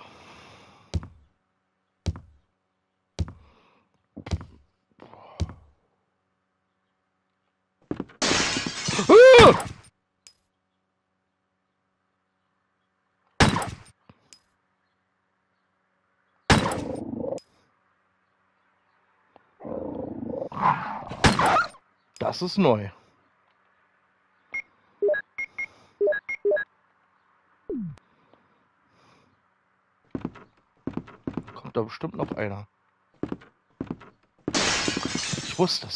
Das ist neu. Kommt da bestimmt noch einer. Ich wusste es.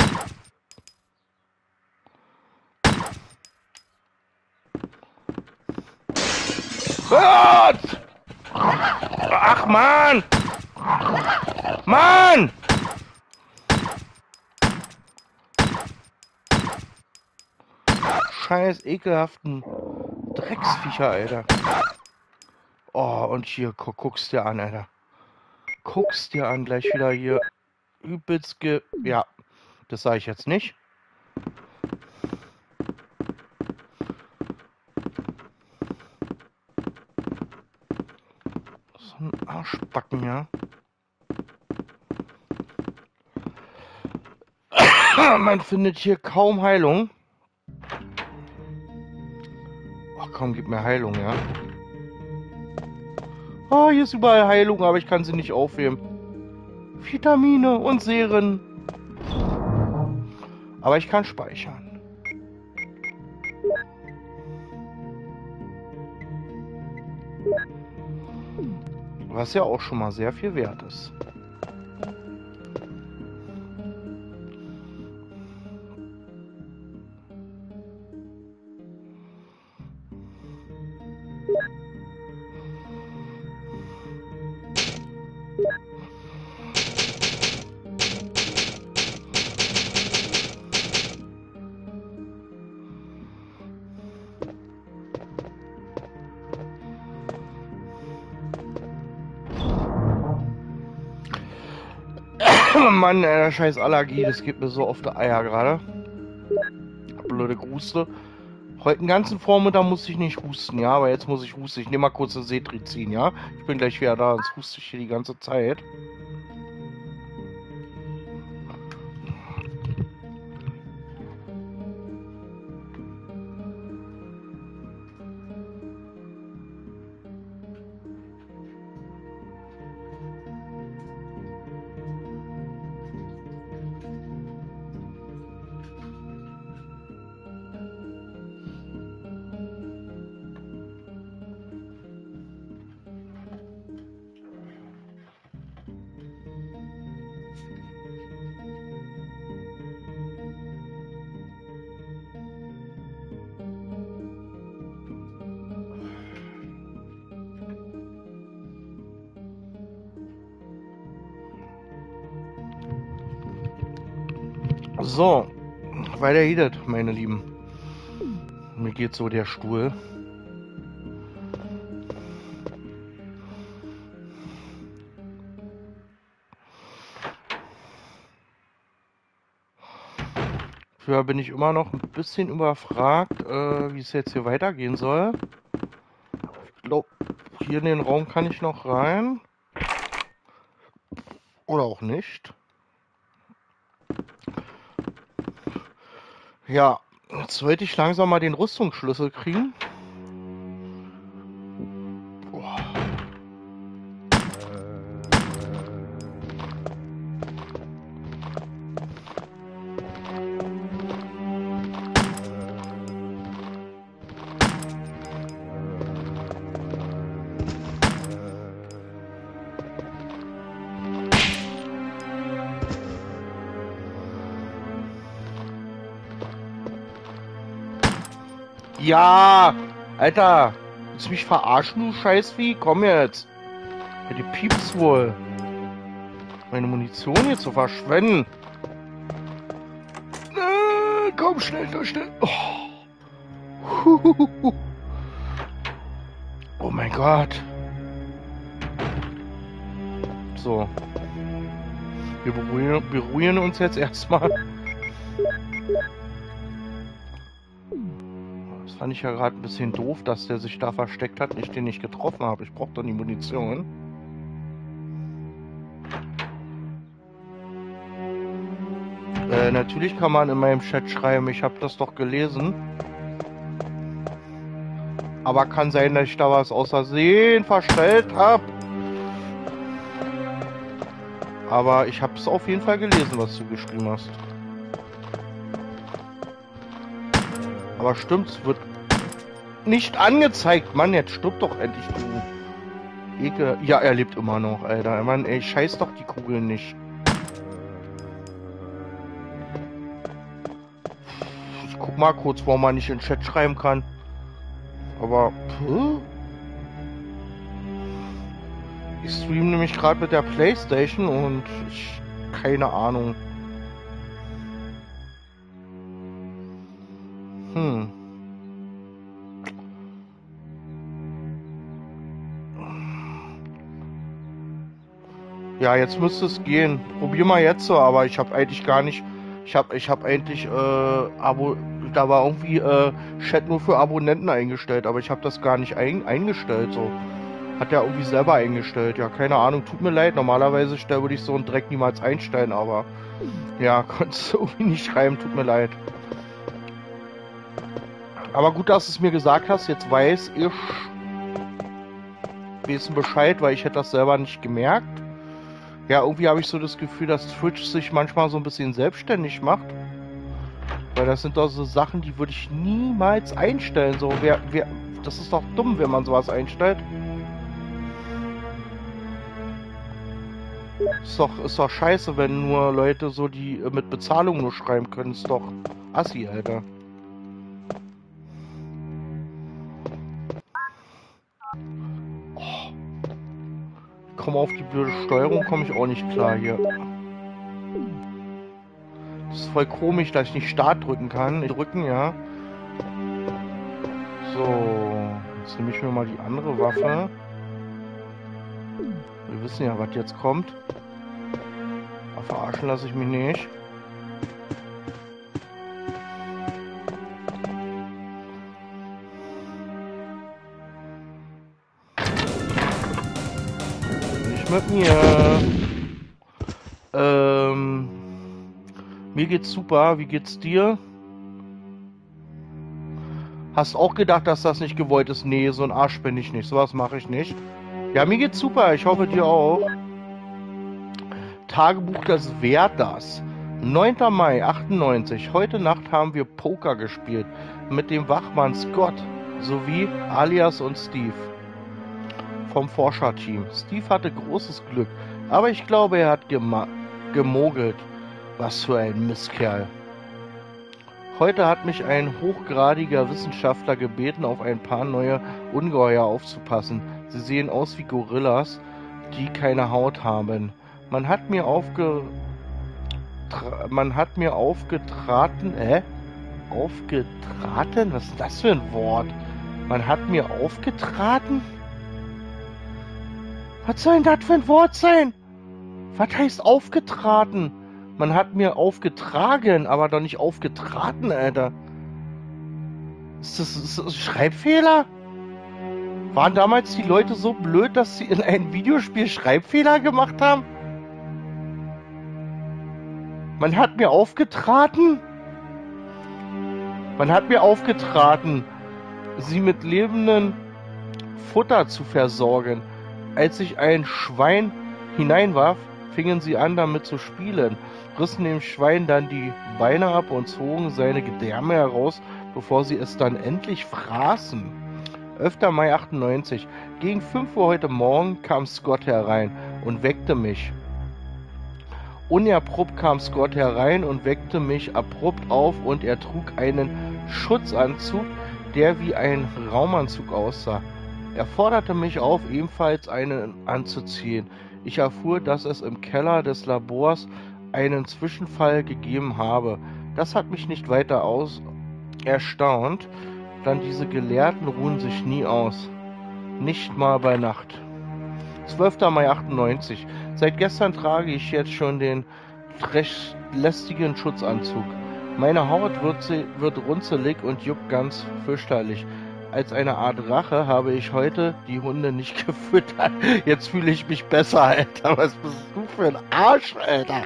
Gott! Ach Mann! Mann! Scheiß ekelhaften Drecksviecher, Alter. Oh, und hier, guck's dir an, Alter. Guck's dir an, gleich wieder hier. Übelst ja, das sage ich jetzt nicht. So ein Arschbacken, ja. Man findet hier kaum Heilung. Ach komm, gib mir Heilung, ja. Ah, hier ist überall Heilung, aber ich kann sie nicht aufheben. Vitamine und Serien. Aber ich kann speichern. Was ja auch schon mal sehr viel wert ist. Mann, der scheiß Allergie, das gibt mir so auf die Eier gerade. Blöde Gruste. Heute den ganzen Vormittag musste ich nicht husten, ja, aber jetzt muss ich husten. Ich nehme mal kurz eine Cetrizin, ja. Ich bin gleich wieder da, sonst huste ich hier die ganze Zeit. So, weiter geht es, meine Lieben. Mir geht so der Stuhl. Früher bin ich immer noch ein bisschen überfragt, wie es jetzt hier weitergehen soll. Ich glaube, hier in den Raum kann ich noch rein. Oder auch nicht. Ja, jetzt sollte ich langsam mal den Rüstungsschlüssel kriegen. Boah. Ja, Alter, willst du mich verarschen, du Scheißvieh? Komm jetzt. Ja, die piepst wohl. Meine Munition hier zu verschwenden. Komm, schnell. Oh. Oh mein Gott. So. Wir beruhigen uns jetzt erstmal. Das fand ich ja gerade ein bisschen doof, dass der sich da versteckt hat und ich den nicht getroffen habe. Ich brauche doch die Munition. Natürlich kann man in meinem Chat schreiben, ich habe das doch gelesen. Aber kann sein, dass ich da was aus Versehen verstellt habe. Aber ich habe es auf jeden Fall gelesen, was du geschrieben hast. Aber stimmt, es wird nicht angezeigt. Mann, jetzt stirb doch endlich, du Ekel. Ja, er lebt immer noch, Alter. Mann, ey, scheiß doch die Kugeln nicht. Ich guck mal kurz, warum man nicht in den Chat schreiben kann. Aber, ich streame nämlich gerade mit der PlayStation und keine Ahnung. Ja, jetzt müsste es gehen. Probier mal jetzt so, aber ich habe eigentlich gar nicht. Ich hab eigentlich da war irgendwie Chat nur für Abonnenten eingestellt, aber ich habe das gar nicht eingestellt so. Hat er irgendwie selber eingestellt. Ja, keine Ahnung, tut mir leid. Normalerweise würde ich so einen Dreck niemals einstellen, aber ja, konntest du irgendwie nicht schreiben, tut mir leid. Aber gut, dass du es mir gesagt hast, jetzt weiß ich Bescheid, weil ich hätte das selber nicht gemerkt. Ja, irgendwie habe ich so das Gefühl, dass Twitch sich manchmal so ein bisschen selbstständig macht. Weil das sind doch so Sachen, die würde ich niemals einstellen. So, das ist doch dumm, wenn man sowas einstellt. Ist doch scheiße, wenn nur Leute so, die mit Bezahlung nur schreiben können. Ist doch assi, Alter. Auf die blöde Steuerung komme ich auch nicht klar hier. Das ist voll komisch, dass ich nicht Start drücken kann. Drücken, ja. So, jetzt nehme ich mir mal die andere Waffe. Wir wissen ja, was jetzt kommt. Aber verarschen lasse ich mich nicht. Mit mir. Mir geht's super. Wie geht's dir? Hast auch gedacht, dass das nicht gewollt ist? Nee, so ein Arsch bin ich nicht. Sowas mache ich nicht. Ja, mir geht's super. Ich hoffe, dir auch. Tagebuch des Wärters. 9. Mai 98. Heute Nacht haben wir Poker gespielt. Mit dem Wachmann Scott sowie Alias und Steve. Vom Forscherteam. Steve hatte großes Glück, aber ich glaube, er hat gemogelt. Was für ein Mistkerl. Heute hat mich ein hochgradiger Wissenschaftler gebeten, auf ein paar neue Ungeheuer aufzupassen. Sie sehen aus wie Gorillas, die keine Haut haben. Man hat mir aufgetraten, Aufgetraten? Was ist das für ein Wort? Man hat mir aufgetraten? Was soll denn das für ein Wort sein? Was heißt aufgetraten? Man hat mir aufgetragen, aber doch nicht aufgetraten, Alter. Ist das ein Schreibfehler? Waren damals die Leute so blöd, dass sie in einem Videospiel Schreibfehler gemacht haben? Man hat mir aufgetraten? Man hat mir aufgetraten, sie mit lebendem Futter zu versorgen. Als ich ein Schwein hineinwarf, fingen sie an, damit zu spielen, rissen dem Schwein dann die Beine ab und zogen seine Gedärme heraus, bevor sie es dann endlich fraßen. 11. Mai 98. Gegen 5 Uhr heute Morgen kam Scott herein und weckte mich. Unerprobt kam Scott herein und weckte mich abrupt auf und er trug einen Schutzanzug, der wie ein Raumanzug aussah. Er forderte mich auf, ebenfalls einen anzuziehen. Ich erfuhr, dass es im Keller des Labors einen Zwischenfall gegeben habe. Das hat mich nicht weiter erstaunt, denn diese Gelehrten ruhen sich nie aus. Nicht mal bei Nacht. 12. Mai 98. Seit gestern trage ich jetzt schon den recht lästigen Schutzanzug. Meine Haut wird runzelig und juckt ganz fürchterlich. Als eine Art Rache habe ich heute die Hunde nicht gefüttert. Jetzt fühle ich mich besser, Alter. Was bist du für ein Arsch, Alter?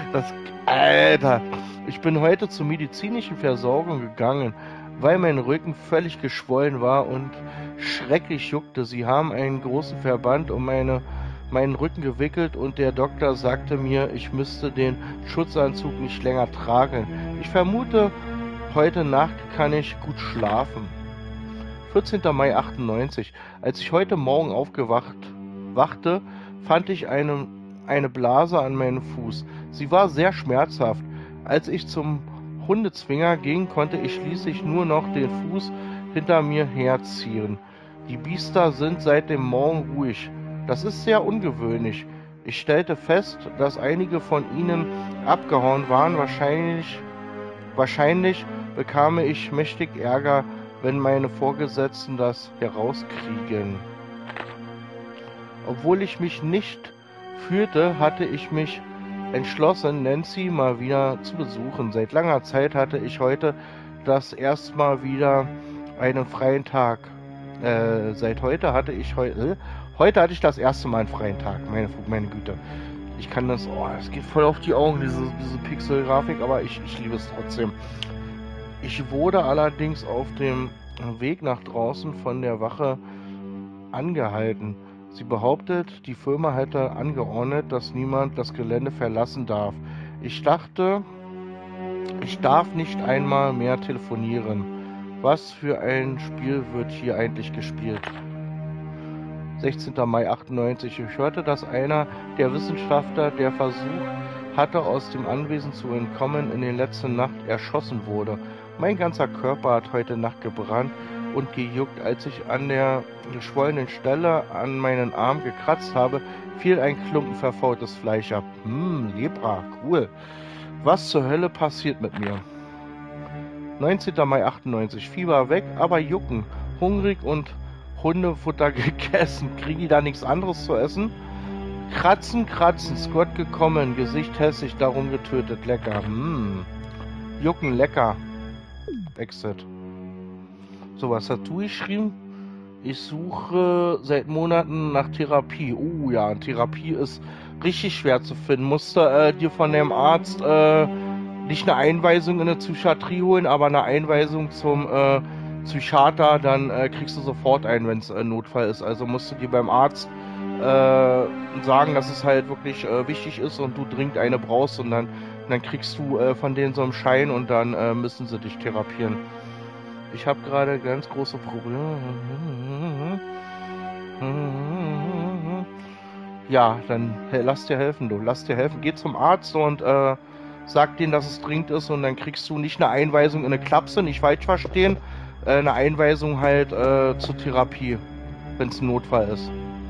Alter. Ich bin heute zur medizinischen Versorgung gegangen, weil mein Rücken völlig geschwollen war und schrecklich juckte. Sie haben einen großen Verband um meinen Rücken gewickelt und der Doktor sagte mir, ich müsste den Schutzanzug nicht länger tragen. Ich vermute, heute Nacht kann ich gut schlafen. 14. Mai 98. Als ich heute Morgen wachte, fand ich eine Blase an meinem Fuß. Sie war sehr schmerzhaft. Als ich zum Hundezwinger ging, konnte ich schließlich nur noch den Fuß hinter mir herziehen. Die Biester sind seit dem Morgen ruhig. Das ist sehr ungewöhnlich. Ich stellte fest, dass einige von ihnen abgehauen waren. Wahrscheinlich bekam ich mächtig Ärger, wenn meine Vorgesetzten das herauskriegen. Obwohl ich mich nicht fühlte, hatte ich mich entschlossen, Nancy mal wieder zu besuchen. Seit langer Zeit hatte ich heute das erste Mal wieder einen freien Tag. Heute hatte ich das erste Mal einen freien Tag. Meine Güte. Ich kann das, es geht voll auf die Augen, diese Pixel-Grafik, aber ich liebe es trotzdem. Ich wurde allerdings auf dem Weg nach draußen von der Wache angehalten. Sie behauptet, die Firma hätte angeordnet, dass niemand das Gelände verlassen darf. Ich dachte, ich darf nicht einmal mehr telefonieren. Was für ein Spiel wird hier eigentlich gespielt? 16. Mai 98. Ich hörte, dass einer der Wissenschaftler, der versucht hatte, aus dem Anwesen zu entkommen, in der letzten Nacht erschossen wurde. Mein ganzer Körper hat heute Nacht gebrannt und gejuckt. Als ich an der geschwollenen Stelle an meinen Arm gekratzt habe, fiel ein Klumpen verfaultes Fleisch ab. Lepra, cool. Was zur Hölle passiert mit mir? 19. Mai 98. Fieber weg, aber jucken. Hungrig und Hundefutter gegessen. Kriegen die da nichts anderes zu essen? Kratzen, Squad gekommen. Gesicht hässlich, darum getötet. Lecker. Jucken, lecker. Exit. So, was hast du geschrieben? Ich suche seit Monaten nach Therapie. Oh ja, Therapie ist richtig schwer zu finden. Musst du dir von dem Arzt nicht eine Einweisung in eine Psychiatrie holen, aber eine Einweisung zum Psychiater, dann kriegst du sofort ein, wenn es Notfall ist. Also musst du dir beim Arzt sagen, dass es halt wirklich wichtig ist und du dringend eine brauchst und dann kriegst du von denen so einen Schein und dann müssen sie dich therapieren. Ich habe gerade ganz große Probleme. Ja, dann lass dir helfen, du. Lass dir helfen. Geh zum Arzt und sag denen, dass es dringend ist und dann kriegst du nicht eine Einweisung in eine Klapse, nicht falsch verstehen, eine Einweisung halt zur Therapie, wenn es ein Notfall ist.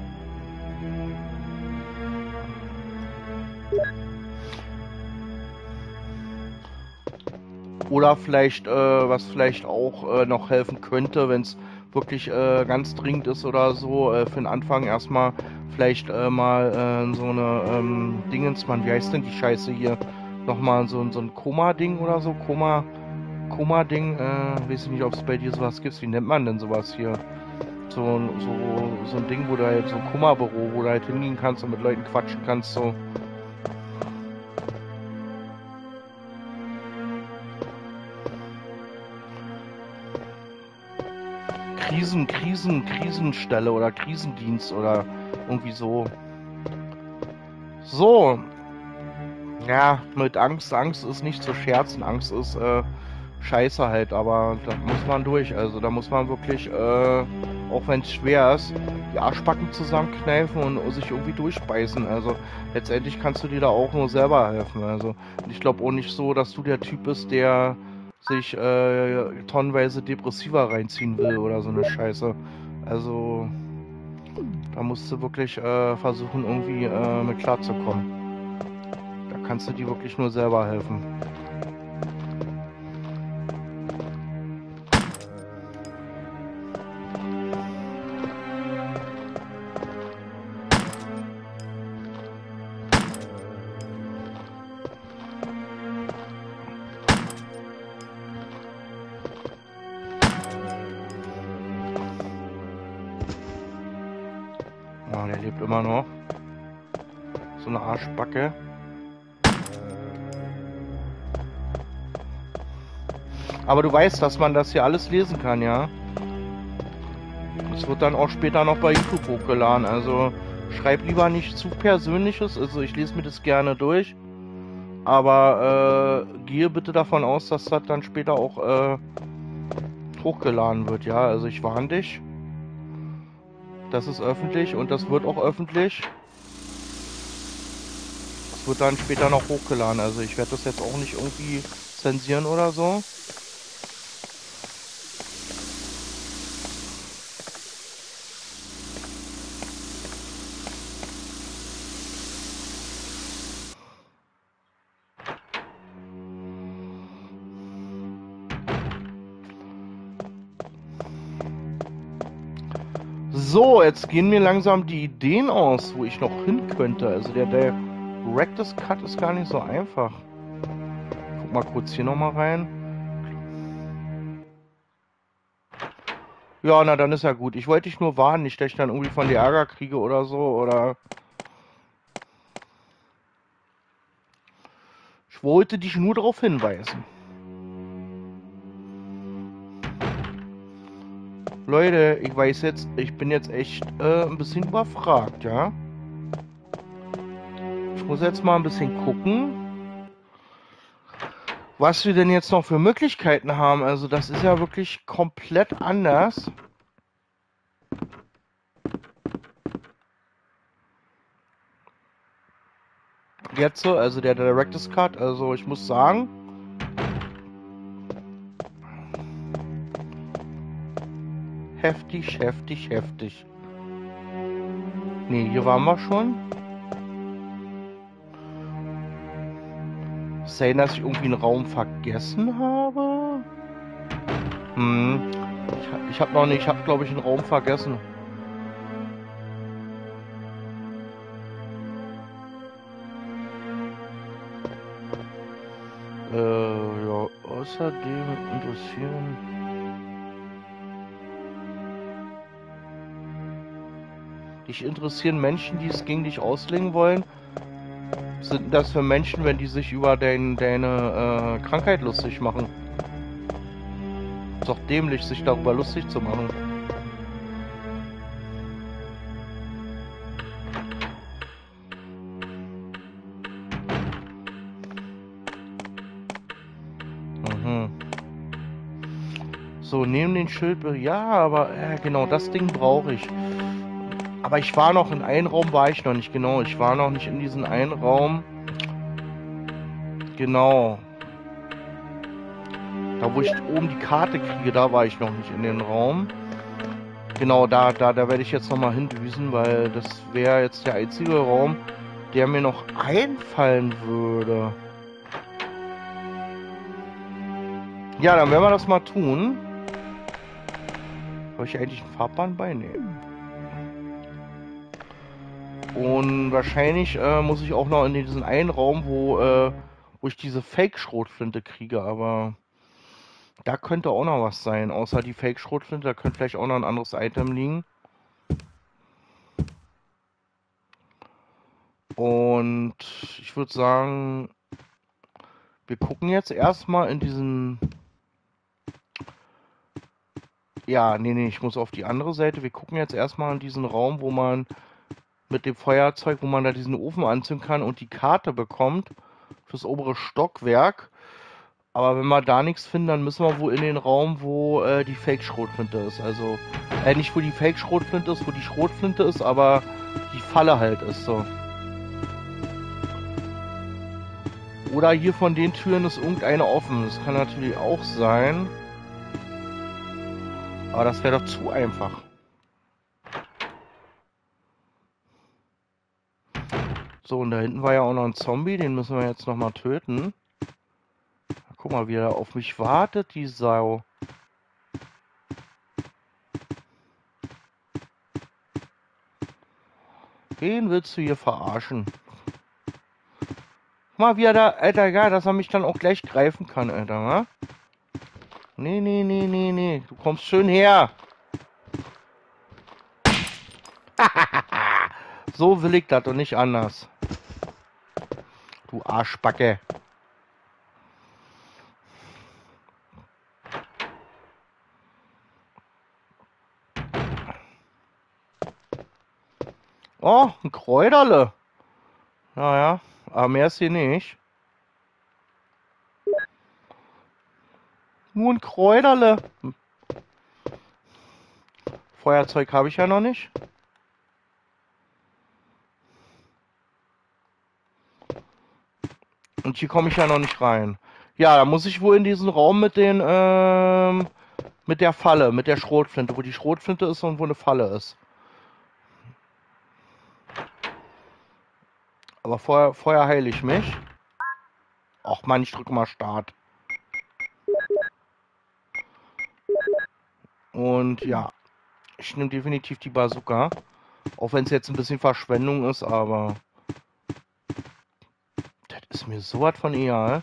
Oder vielleicht, was vielleicht auch noch helfen könnte, wenn es wirklich ganz dringend ist oder so, für den Anfang erstmal vielleicht mal so eine Dingensmann, wie heißt denn die Scheiße hier? Nochmal so ein Koma-Ding oder so, Koma-Ding, weiß ich nicht, ob es bei dir sowas gibt, wie nennt man denn sowas hier? So ein Ding, wo du halt, so ein Koma-Büro, wo du halt hingehen kannst und mit Leuten quatschen kannst, so. Krisenstelle oder Krisendienst oder irgendwie so. So. Ja, mit Angst ist nicht zu scherzen. Angst ist scheiße halt, aber da muss man durch. Also da muss man wirklich, auch wenn es schwer ist, die Arschbacken zusammenkneifen und sich irgendwie durchbeißen. Also letztendlich kannst du dir da auch nur selber helfen. Also ich glaube auch nicht so, dass du der Typ bist, der sich tonnenweise Depressiva reinziehen will oder so eine Scheiße. Also da musst du wirklich versuchen, irgendwie mit klarzukommen. Da kannst du dir wirklich nur selber helfen. Ah, der lebt immer noch. So eine Arschbacke. Aber du weißt, dass man das hier alles lesen kann, ja? Es wird dann auch später noch bei YouTube hochgeladen. Also schreib lieber nicht zu Persönliches. Also ich lese mir das gerne durch. Aber gehe bitte davon aus, dass das dann später auch hochgeladen wird, ja? Also ich warne dich. Das ist öffentlich und das wird auch öffentlich. Das wird dann später noch hochgeladen. Also ich werde das jetzt auch nicht irgendwie zensieren oder so. So, jetzt gehen mir langsam die Ideen aus, wo ich noch hin könnte. Also der Director's Cut ist gar nicht so einfach. Guck mal kurz hier nochmal rein. Ja, na dann ist ja gut. Ich wollte dich nur warnen, nicht, dass ich dann irgendwie von dir Ärger kriege oder so, oder... Ich wollte dich nur darauf hinweisen. Leute, ich weiß jetzt, ich bin jetzt echt ein bisschen überfragt, ja. Ich muss jetzt mal ein bisschen gucken, was wir denn jetzt noch für Möglichkeiten haben. Also das ist ja wirklich komplett anders. Jetzt so, also der Director's Cut, also ich muss sagen, heftig, heftig, heftig. Ne, hier waren wir schon. Sein, dass ich irgendwie einen Raum vergessen habe? Ich habe noch nicht, ich habe glaube ich einen Raum vergessen. Ja, außerdem interessieren... Dich interessieren Menschen, die es gegen dich auslegen wollen? Sind das für Menschen, wenn die sich über deine Krankheit lustig machen? Ist doch dämlich, sich darüber lustig zu machen. So, neben den Schild... Ja, aber genau, das Ding brauche ich. Aber ich war noch in einem Raum, war ich noch nicht, genau. Ich war noch nicht in diesem einen Raum. Genau. Da, wo ich oben die Karte kriege, da war ich noch nicht in den Raum. Genau, da werde ich jetzt nochmal hindüsen, weil das wäre jetzt der einzige Raum, der mir noch einfallen würde. Ja, dann werden wir das mal tun. Soll ich eigentlich ein Farbband beinehmen? Und wahrscheinlich muss ich auch noch in diesen einen Raum, wo ich diese Fake-Schrotflinte kriege, aber da könnte auch noch was sein. Außer die Fake-Schrotflinte, da könnte vielleicht auch noch ein anderes Item liegen. Und ich würde sagen, wir gucken jetzt erstmal in diesen... Ja, nee, ich muss auf die andere Seite. Wir gucken jetzt erstmal in diesen Raum, wo man mit dem Feuerzeug, wo man da diesen Ofen anzünden kann und die Karte bekommt fürs obere Stockwerk. Aber wenn wir da nichts finden, dann müssen wir wohl in den Raum, wo die Fake-Schrotflinte ist. Also, nicht wo die Fake-Schrotflinte ist, wo die Schrotflinte ist, aber die Falle halt ist so. Oder hier von den Türen ist irgendeine offen. Das kann natürlich auch sein. Aber das wäre doch zu einfach. So, und da hinten war ja auch noch ein Zombie. Den müssen wir jetzt nochmal töten. Guck mal, wie er auf mich wartet, die Sau. Wen willst du hier verarschen? Guck mal, wie er da... Alter, ja, dass er mich dann auch gleich greifen kann, Alter, wa? Nee. Du kommst schön her. So will ich das und nicht anders. Du Arschbacke. Oh, ein Kräuterle. Naja, aber mehr ist hier nicht. Nur ein Kräuterle. Feuerzeug habe ich ja noch nicht. Und hier komme ich ja noch nicht rein. Ja, da muss ich wohl in diesen Raum mit den, mit der Falle, mit der Schrotflinte, wo die Schrotflinte ist und wo eine Falle ist. Aber vorher heile ich mich. Ach man, ich drücke mal Start. Und ja, ich nehme definitiv die Bazooka. Auch wenn es jetzt ein bisschen Verschwendung ist, aber das ist mir so was von egal.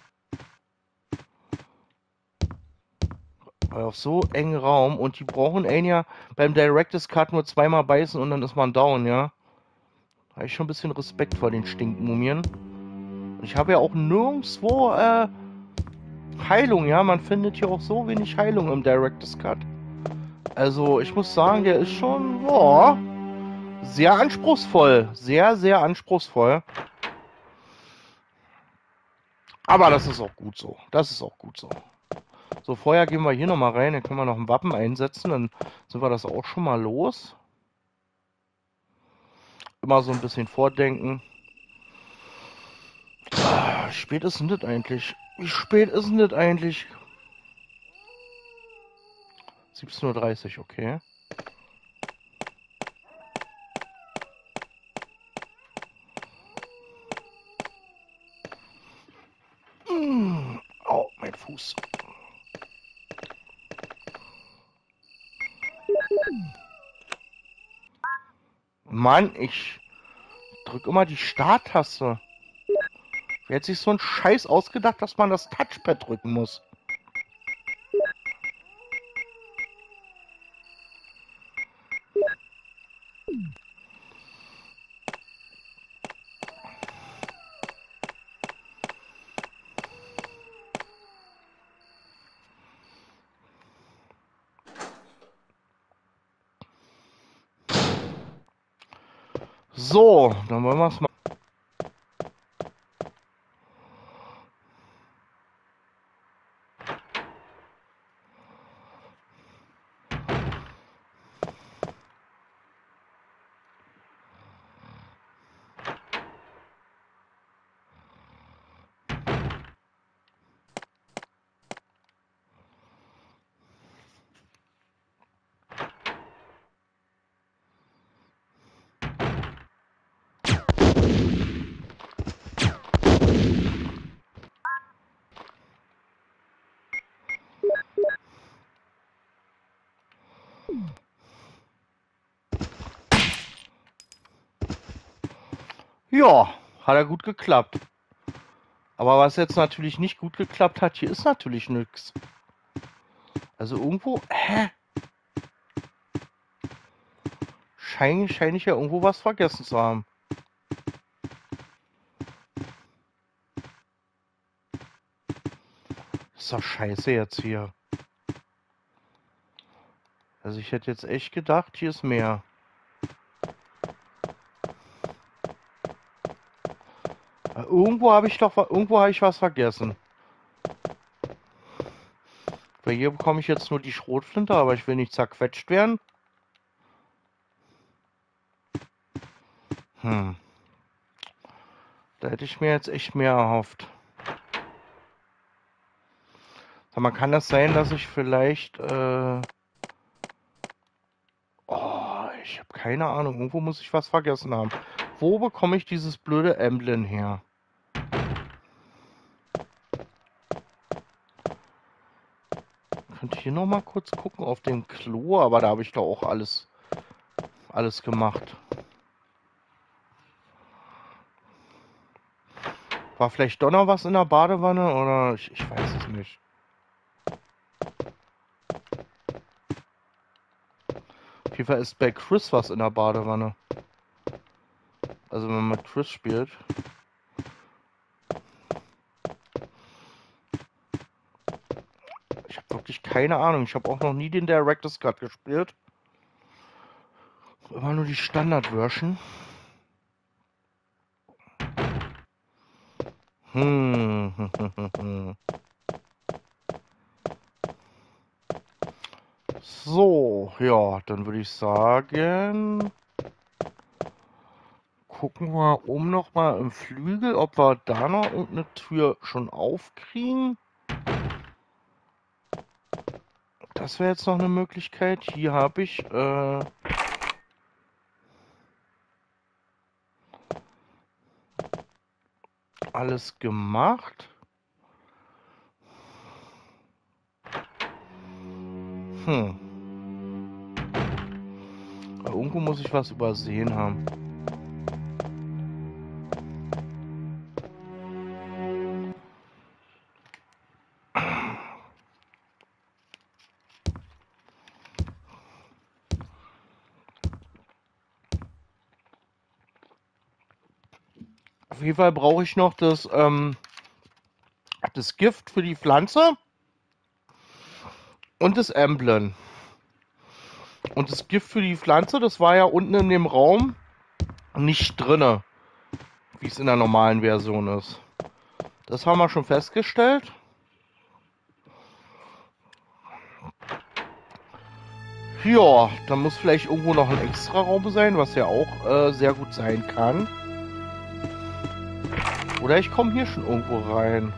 Weil auf so engen Raum und die brauchen einen ja beim Director's Cut nur zweimal beißen und dann ist man down, ja. Da habe ich schon ein bisschen Respekt vor den Stinkmumien. Ich habe ja auch nirgendwo Heilung, ja. Man findet hier auch so wenig Heilung im Director's Cut. Also ich muss sagen, der ist schon boah, sehr anspruchsvoll. Sehr, sehr anspruchsvoll. Aber das ist auch gut so. Das ist auch gut so. So, vorher gehen wir hier nochmal rein. Dann können wir noch ein Wappen einsetzen. Dann sind wir das auch schon mal los. Immer so ein bisschen vordenken. Wie spät ist denn das eigentlich? Wie spät ist denn das eigentlich? 17:30 Uhr, okay. Oh, mein Fuß. Mann, ich drück immer die Starttaste. Wer hat sich so einen Scheiß ausgedacht, dass man das Touchpad drücken muss? So, dann wollen wir es mal. Ja, hat er gut geklappt. Aber was jetzt natürlich nicht gut geklappt hat, hier ist natürlich nichts. Also irgendwo, scheine ich ja irgendwo was vergessen zu haben. Ist doch scheiße jetzt hier. Also ich hätte jetzt echt gedacht, hier ist mehr. Irgendwo habe ich was vergessen. Weil hier bekomme ich jetzt nur die Schrotflinte, aber ich will nicht zerquetscht werden. Da hätte ich mir jetzt echt mehr erhofft. Sag mal, kann das sein, dass ich vielleicht... Oh, ich habe keine Ahnung. Irgendwo muss ich was vergessen haben. Wo bekomme ich dieses blöde Emblem her? Könnte hier noch mal kurz gucken auf dem Klo, aber da habe ich doch auch alles gemacht. War vielleicht doch noch was in der Badewanne oder ich weiß es nicht. Auf jeden Fall ist bei Chris was in der Badewanne. Also wenn man mit Chris spielt. Ich habe wirklich keine Ahnung. Ich habe auch noch nie den Director's Cut gespielt. Immer nur die Standard-Version. So, ja, dann würde ich sagen, gucken wir noch mal im Flügel, ob wir da noch irgendeine Tür schon aufkriegen. Das wäre jetzt noch eine Möglichkeit. Hier habe ich alles gemacht. Aber irgendwo muss ich was übersehen haben. Auf jeden Fall brauche ich noch das Gift für die Pflanze und das Emblem. Und das Gift für die Pflanze, das war ja unten in dem Raum nicht drinne, wie es in der normalen Version ist. Das haben wir schon festgestellt. Ja, da muss vielleicht irgendwo noch ein extra Raum sein, was ja auch sehr gut sein kann. Oder ich komme hier schon irgendwo rein.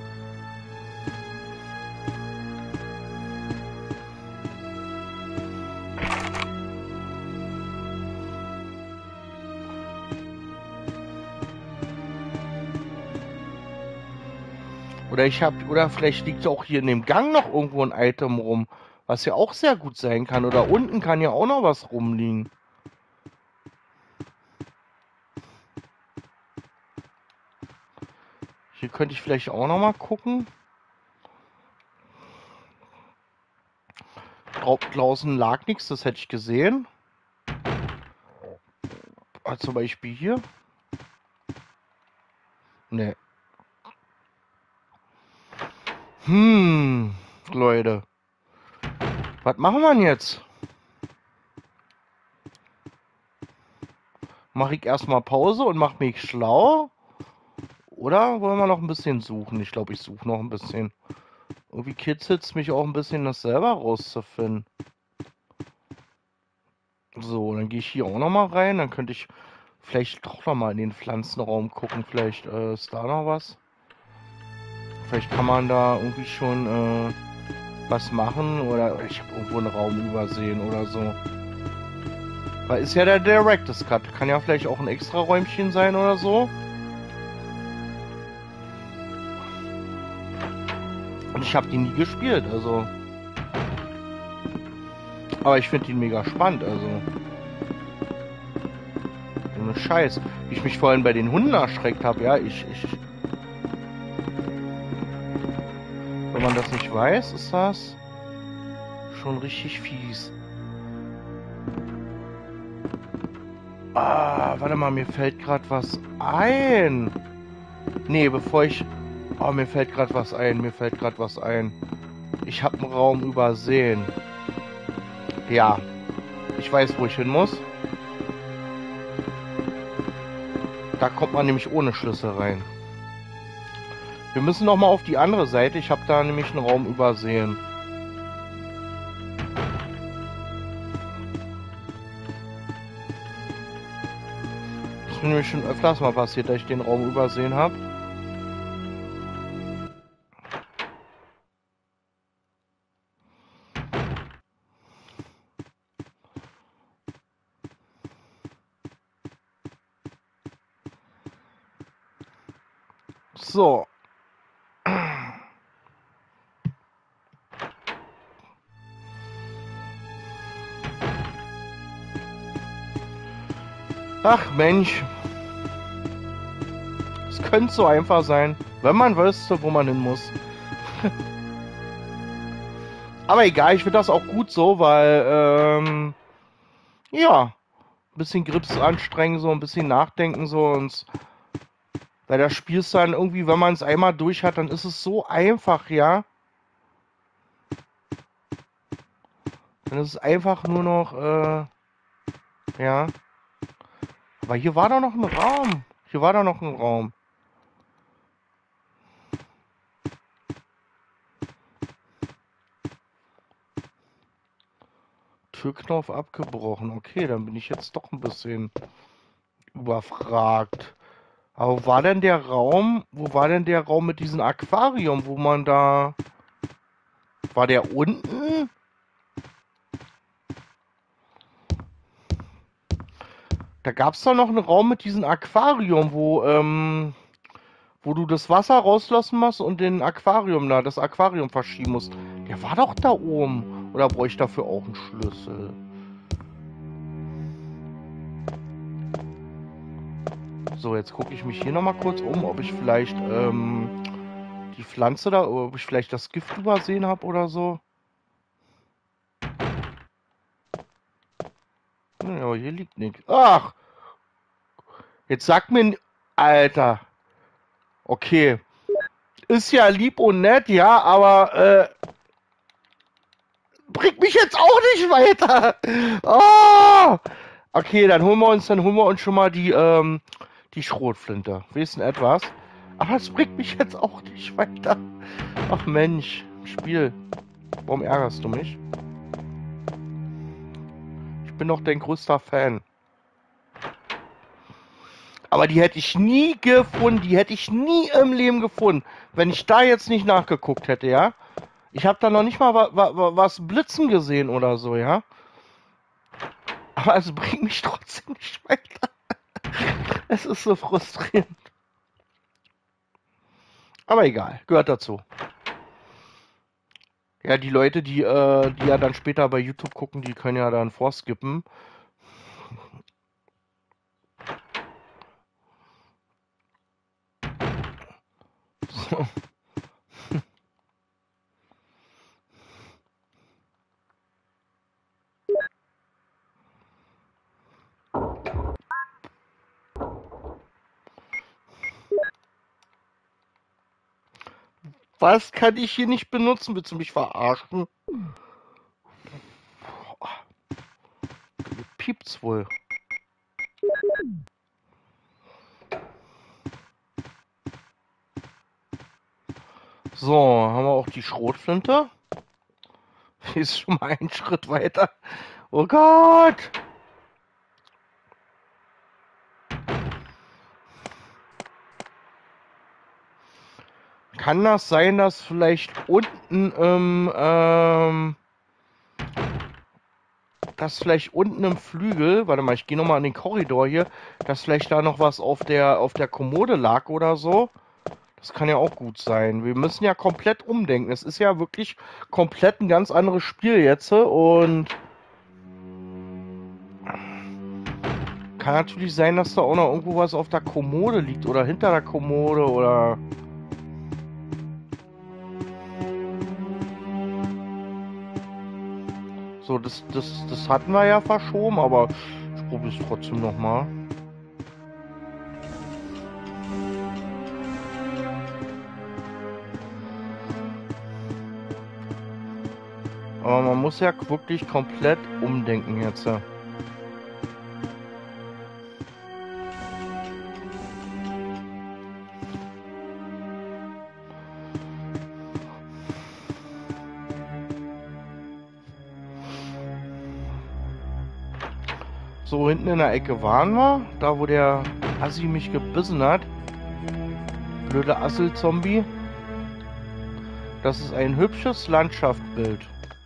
Oder vielleicht liegt auch hier in dem Gang noch irgendwo ein Item rum, was ja auch sehr gut sein kann. Oder unten kann ja auch noch was rumliegen. Hier könnte ich vielleicht auch noch mal gucken. Draußen lag nichts, das hätte ich gesehen. Zum Beispiel hier. Ne. Leute. Was machen wir denn jetzt? Mache ich erstmal Pause und mache mich schlau? Oder wollen wir noch ein bisschen suchen? Ich glaube, ich suche noch ein bisschen. Irgendwie kitzelt es mich auch ein bisschen, das selber rauszufinden. So, dann gehe ich hier auch noch mal rein. Dann könnte ich vielleicht doch noch mal in den Pflanzenraum gucken. Vielleicht ist da noch was. Vielleicht kann man da irgendwie schon was machen. Oder ich habe irgendwo einen Raum übersehen oder so. Weil ist ja der Director's Cut. Kann ja vielleicht auch ein extra Räumchen sein oder so. Und ich habe die nie gespielt, also. Aber ich finde ihn mega spannend, also. Ohne Scheiß. Wie ich mich vorhin bei den Hunden erschreckt habe, ja, Wenn man das nicht weiß, ist das schon richtig fies. Warte mal, mir fällt gerade was ein. Nee, bevor ich... Oh, mir fällt gerade was ein. Ich habe einen Raum übersehen. Ja. Ich weiß, wo ich hin muss. Da kommt man nämlich ohne Schlüssel rein. Wir müssen noch mal auf die andere Seite. Ich habe da nämlich einen Raum übersehen. Das ist mir nämlich schon öfters mal passiert, dass ich den Raum übersehen habe. So. Ach Mensch. Es könnte so einfach sein, wenn man wüsste, wo man hin muss. Aber egal, ich finde das auch gut so, weil, ja, bisschen Grips anstrengen, so ein bisschen nachdenken, so und weil das Spiel ist dann irgendwie, wenn man es einmal durch hat, dann ist es so einfach, ja. Dann ist es einfach nur noch, ja. Aber hier war doch noch ein Raum. Hier war doch noch ein Raum. Türknopf abgebrochen. Okay, dann bin ich jetzt doch ein bisschen überfragt. Aber wo war denn der Raum? Wo war denn der Raum mit diesem Aquarium, wo man da... War der unten? Da gab es doch noch einen Raum mit diesem Aquarium, wo du das Wasser rauslassen musst und den Aquarium da, das Aquarium verschieben musst. Der war doch da oben. Oder brauche ich dafür auch einen Schlüssel? So, jetzt gucke ich mich hier nochmal kurz um, ob ich vielleicht die Pflanze da, ob ich vielleicht das Gift übersehen habe oder so. Ja, aber hier liegt nichts. Ach! Jetzt sag mir... Alter. Okay. Ist ja lieb und nett, ja, aber bringt mich jetzt auch nicht weiter. Oh! Okay, dann holen wir uns schon mal die Schrotflinte. Wissen etwas. Aber es bringt mich jetzt auch nicht weiter. Ach Mensch, Spiel. Warum ärgerst du mich? Ich bin doch dein größter Fan. Aber die hätte ich nie gefunden. Die hätte ich nie im Leben gefunden, wenn ich da jetzt nicht nachgeguckt hätte, ja? Ich habe da noch nicht mal was blitzen gesehen oder so, ja? Aber es bringt mich trotzdem nicht weiter. Es ist so frustrierend. Aber egal, gehört dazu. Ja, die Leute, die ja dann später bei YouTube gucken, die können ja dann vorskippen. So. Was kann ich hier nicht benutzen? Willst du mich verarschen? Piept's wohl. So, haben wir auch die Schrotflinte. Die ist schon mal einen Schritt weiter. Oh Gott! Kann das sein, dass vielleicht unten im Flügel, warte mal, ich gehe nochmal an den Korridor hier, dass vielleicht da noch was auf der Kommode lag oder so? Das kann ja auch gut sein. Wir müssen ja komplett umdenken. Es ist ja wirklich komplett ein ganz anderes Spiel jetzt und kann natürlich sein, dass da auch noch irgendwo was auf der Kommode liegt oder hinter der Kommode oder... So, das hatten wir ja verschoben, aber ich probiere es trotzdem nochmal. Aber man muss ja wirklich komplett umdenken jetzt. So, hinten in der Ecke waren wir. Da, wo der Assi mich gebissen hat. Blöder Assel-Zombie. Das ist ein hübsches Landschaftsbild.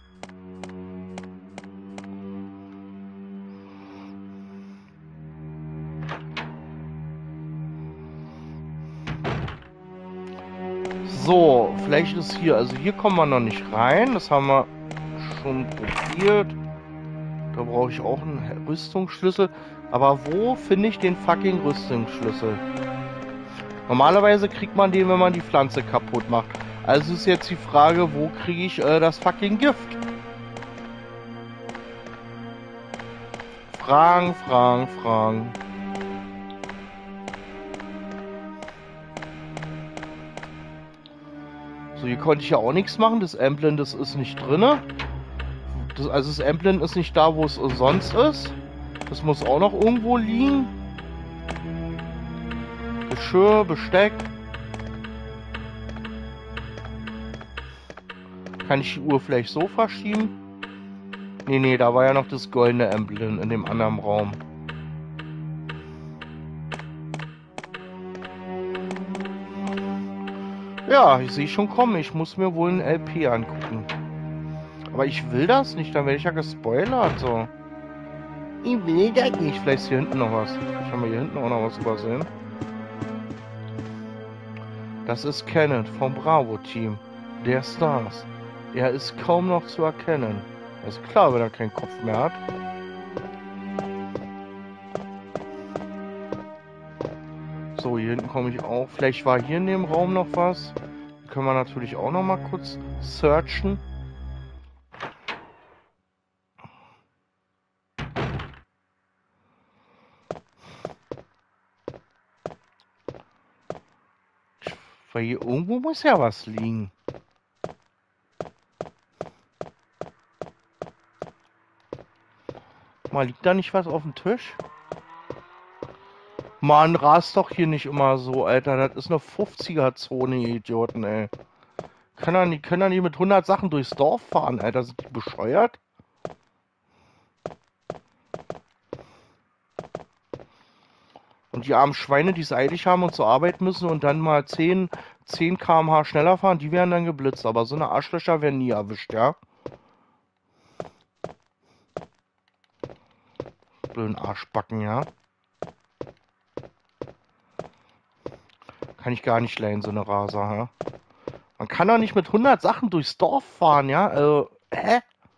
So, vielleicht ist hier, also hier kommen wir noch nicht rein. Das haben wir schon probiert. Da brauche ich auch einen Rüstungsschlüssel. Aber wo finde ich den fucking Rüstungsschlüssel? Normalerweise kriegt man den, wenn man die Pflanze kaputt macht. Also ist jetzt die Frage, wo kriege ich das fucking Gift? Fragen. So, hier konnte ich ja auch nichts machen. Das Emblem, das ist nicht drinne. Also das Emblem ist nicht da, wo es sonst ist. Das muss auch noch irgendwo liegen. Geschirr, Besteck. Kann ich die Uhr vielleicht so verschieben? Nee, da war ja noch das goldene Emblem in dem anderen Raum. Ja, ich sehe schon kommen. Ich muss mir wohl ein LP angucken. Aber ich will das nicht, dann werde ich ja gespoilert. So. Ich will das nicht. Vielleicht ist hier hinten noch was. Ich habe hier hinten auch noch was übersehen. Das ist Kenneth vom Bravo-Team. Der Stars. Er ist kaum noch zu erkennen. Ist klar, wenn er keinen Kopf mehr hat. So, hier hinten komme ich auch. Vielleicht war hier in dem Raum noch was. Können wir natürlich auch noch mal kurz searchen. Weil hier irgendwo muss ja was liegen. Mal, liegt da nicht was auf dem Tisch? Mann, rast doch hier nicht immer so, Alter. Das ist eine 50er-Zone, ihr Idioten, ey. Können da nicht mit 100 Sachen durchs Dorf fahren, Alter. Sind die bescheuert? Und die armen Schweine, die es eilig haben und zur Arbeit müssen und dann mal 10 km/h schneller fahren, die werden dann geblitzt. Aber so eine Arschlöcher werden nie erwischt, ja? Blöden Arschbacken, ja? Kann ich gar nicht leiden, so eine Raser, ja? Man kann doch nicht mit 100 Sachen durchs Dorf fahren, ja? Hä?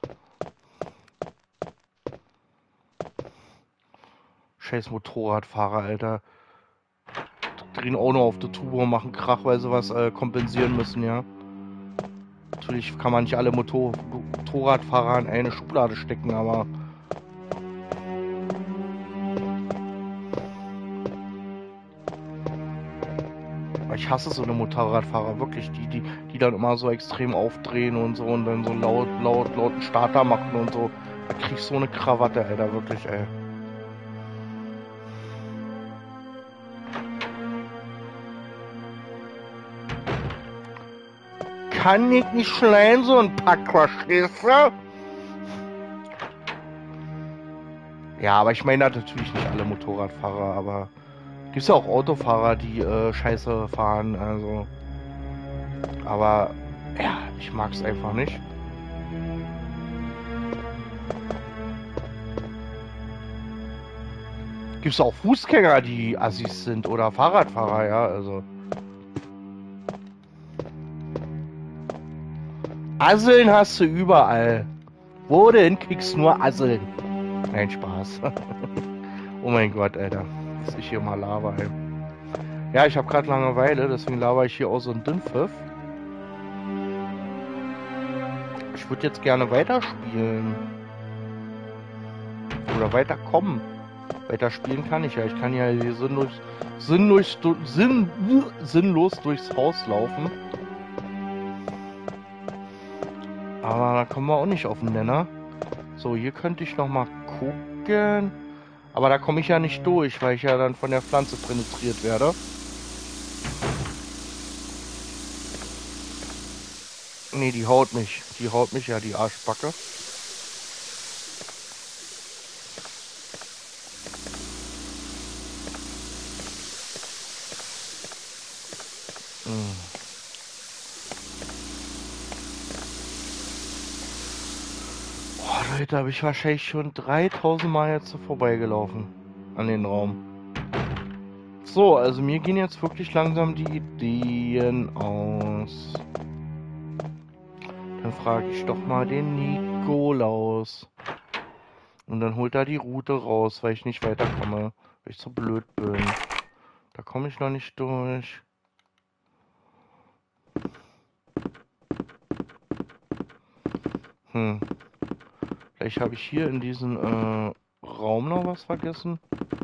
Scheiß Motorradfahrer, Alter. Drehen auch noch auf der Tube und machen Krach, weil sie was kompensieren müssen, ja? Natürlich kann man nicht alle Motorradfahrer in eine Schublade stecken, aber... Ich hasse so eine Motorradfahrer, wirklich, die dann immer so extrem aufdrehen und so und dann so lauten Starter machen und so. Da krieg ich so eine Krawatte, Alter, wirklich, ey. Kann ich nicht schleien, so ein Pack, verstehst du? Ja, aber ich meine natürlich nicht alle Motorradfahrer, aber... Gibt's ja auch Autofahrer, die Scheiße fahren, also. Aber ja, ich mag's einfach nicht. Gibt's auch Fußgänger, die Assis sind oder Fahrradfahrer, ja, also. Asseln hast du überall. Wo du hinkriegst, nur Asseln. Nein, Spaß. Oh mein Gott, Alter. Dass ich hier mal laber, ey. Ja, ich habe gerade Langeweile, deswegen laber ich hier auch so ein Dünnpfiff. Ich würde jetzt gerne weiterspielen. Oder weiterkommen. Weiterspielen kann ich ja. Ich kann ja hier sinnlos durchs Haus laufen. Aber da kommen wir auch nicht auf den Nenner. So, hier könnte ich noch mal gucken. Aber da komme ich ja nicht durch, weil ich ja dann von der Pflanze penetriert werde. Nee, die haut mich. Die haut mich ja, die Arschbacke. Oh, Leute, da habe ich wahrscheinlich schon 3000 Mal jetzt so vorbeigelaufen an den Raum. So, also mir gehen jetzt wirklich langsam die Ideen aus. Dann frage ich doch mal den Nikolaus. Und dann holt er die Route raus, weil ich nicht weiterkomme. Weil ich so blöd bin. Da komme ich noch nicht durch. Vielleicht habe ich hier in diesem Raum noch was vergessen?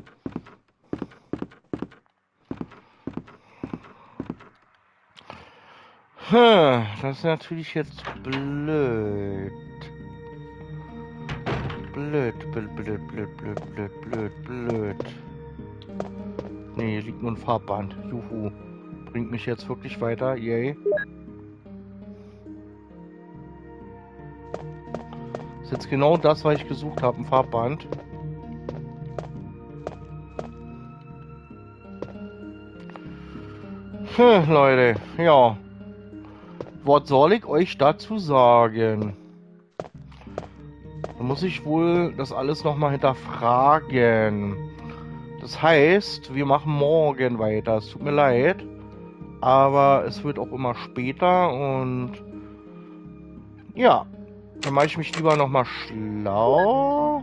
Das ist natürlich jetzt blöd. Blöd. Nee, hier liegt nur ein Farbband. Juhu. Bringt mich jetzt wirklich weiter. Yay. Ist jetzt genau das, was ich gesucht habe. Ein Farbband. Leute. Ja. Was soll ich euch dazu sagen? Da muss ich wohl das alles nochmal hinterfragen. Das heißt, wir machen morgen weiter. Es tut mir leid. Aber es wird auch immer später und ja, dann mache ich mich lieber nochmal schlau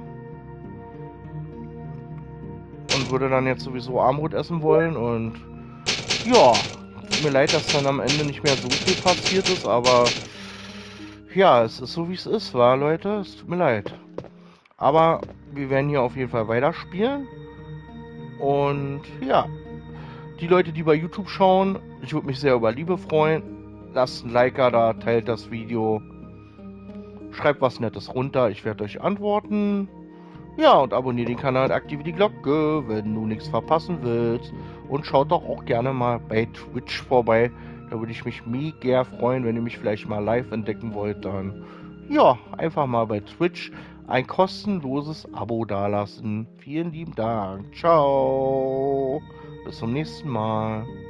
und würde dann jetzt sowieso Armbrot essen wollen und ja, tut mir leid, dass dann am Ende nicht mehr so viel passiert ist, aber ja, es ist so wie es ist, war Leute, es tut mir leid. Aber wir werden hier auf jeden Fall weiterspielen und ja. Die Leute, die bei YouTube schauen, ich würde mich sehr über Liebe freuen. Lasst ein Like da, teilt das Video. Schreibt was Nettes runter, ich werde euch antworten. Ja, und abonniert den Kanal und aktiviert die Glocke, wenn du nichts verpassen willst. Und schaut doch auch gerne mal bei Twitch vorbei. Da würde ich mich mega freuen, wenn ihr mich vielleicht mal live entdecken wollt. Dann, ja, einfach mal bei Twitch ein kostenloses Abo dalassen. Vielen lieben Dank. Ciao. Bis zum nächsten Mal.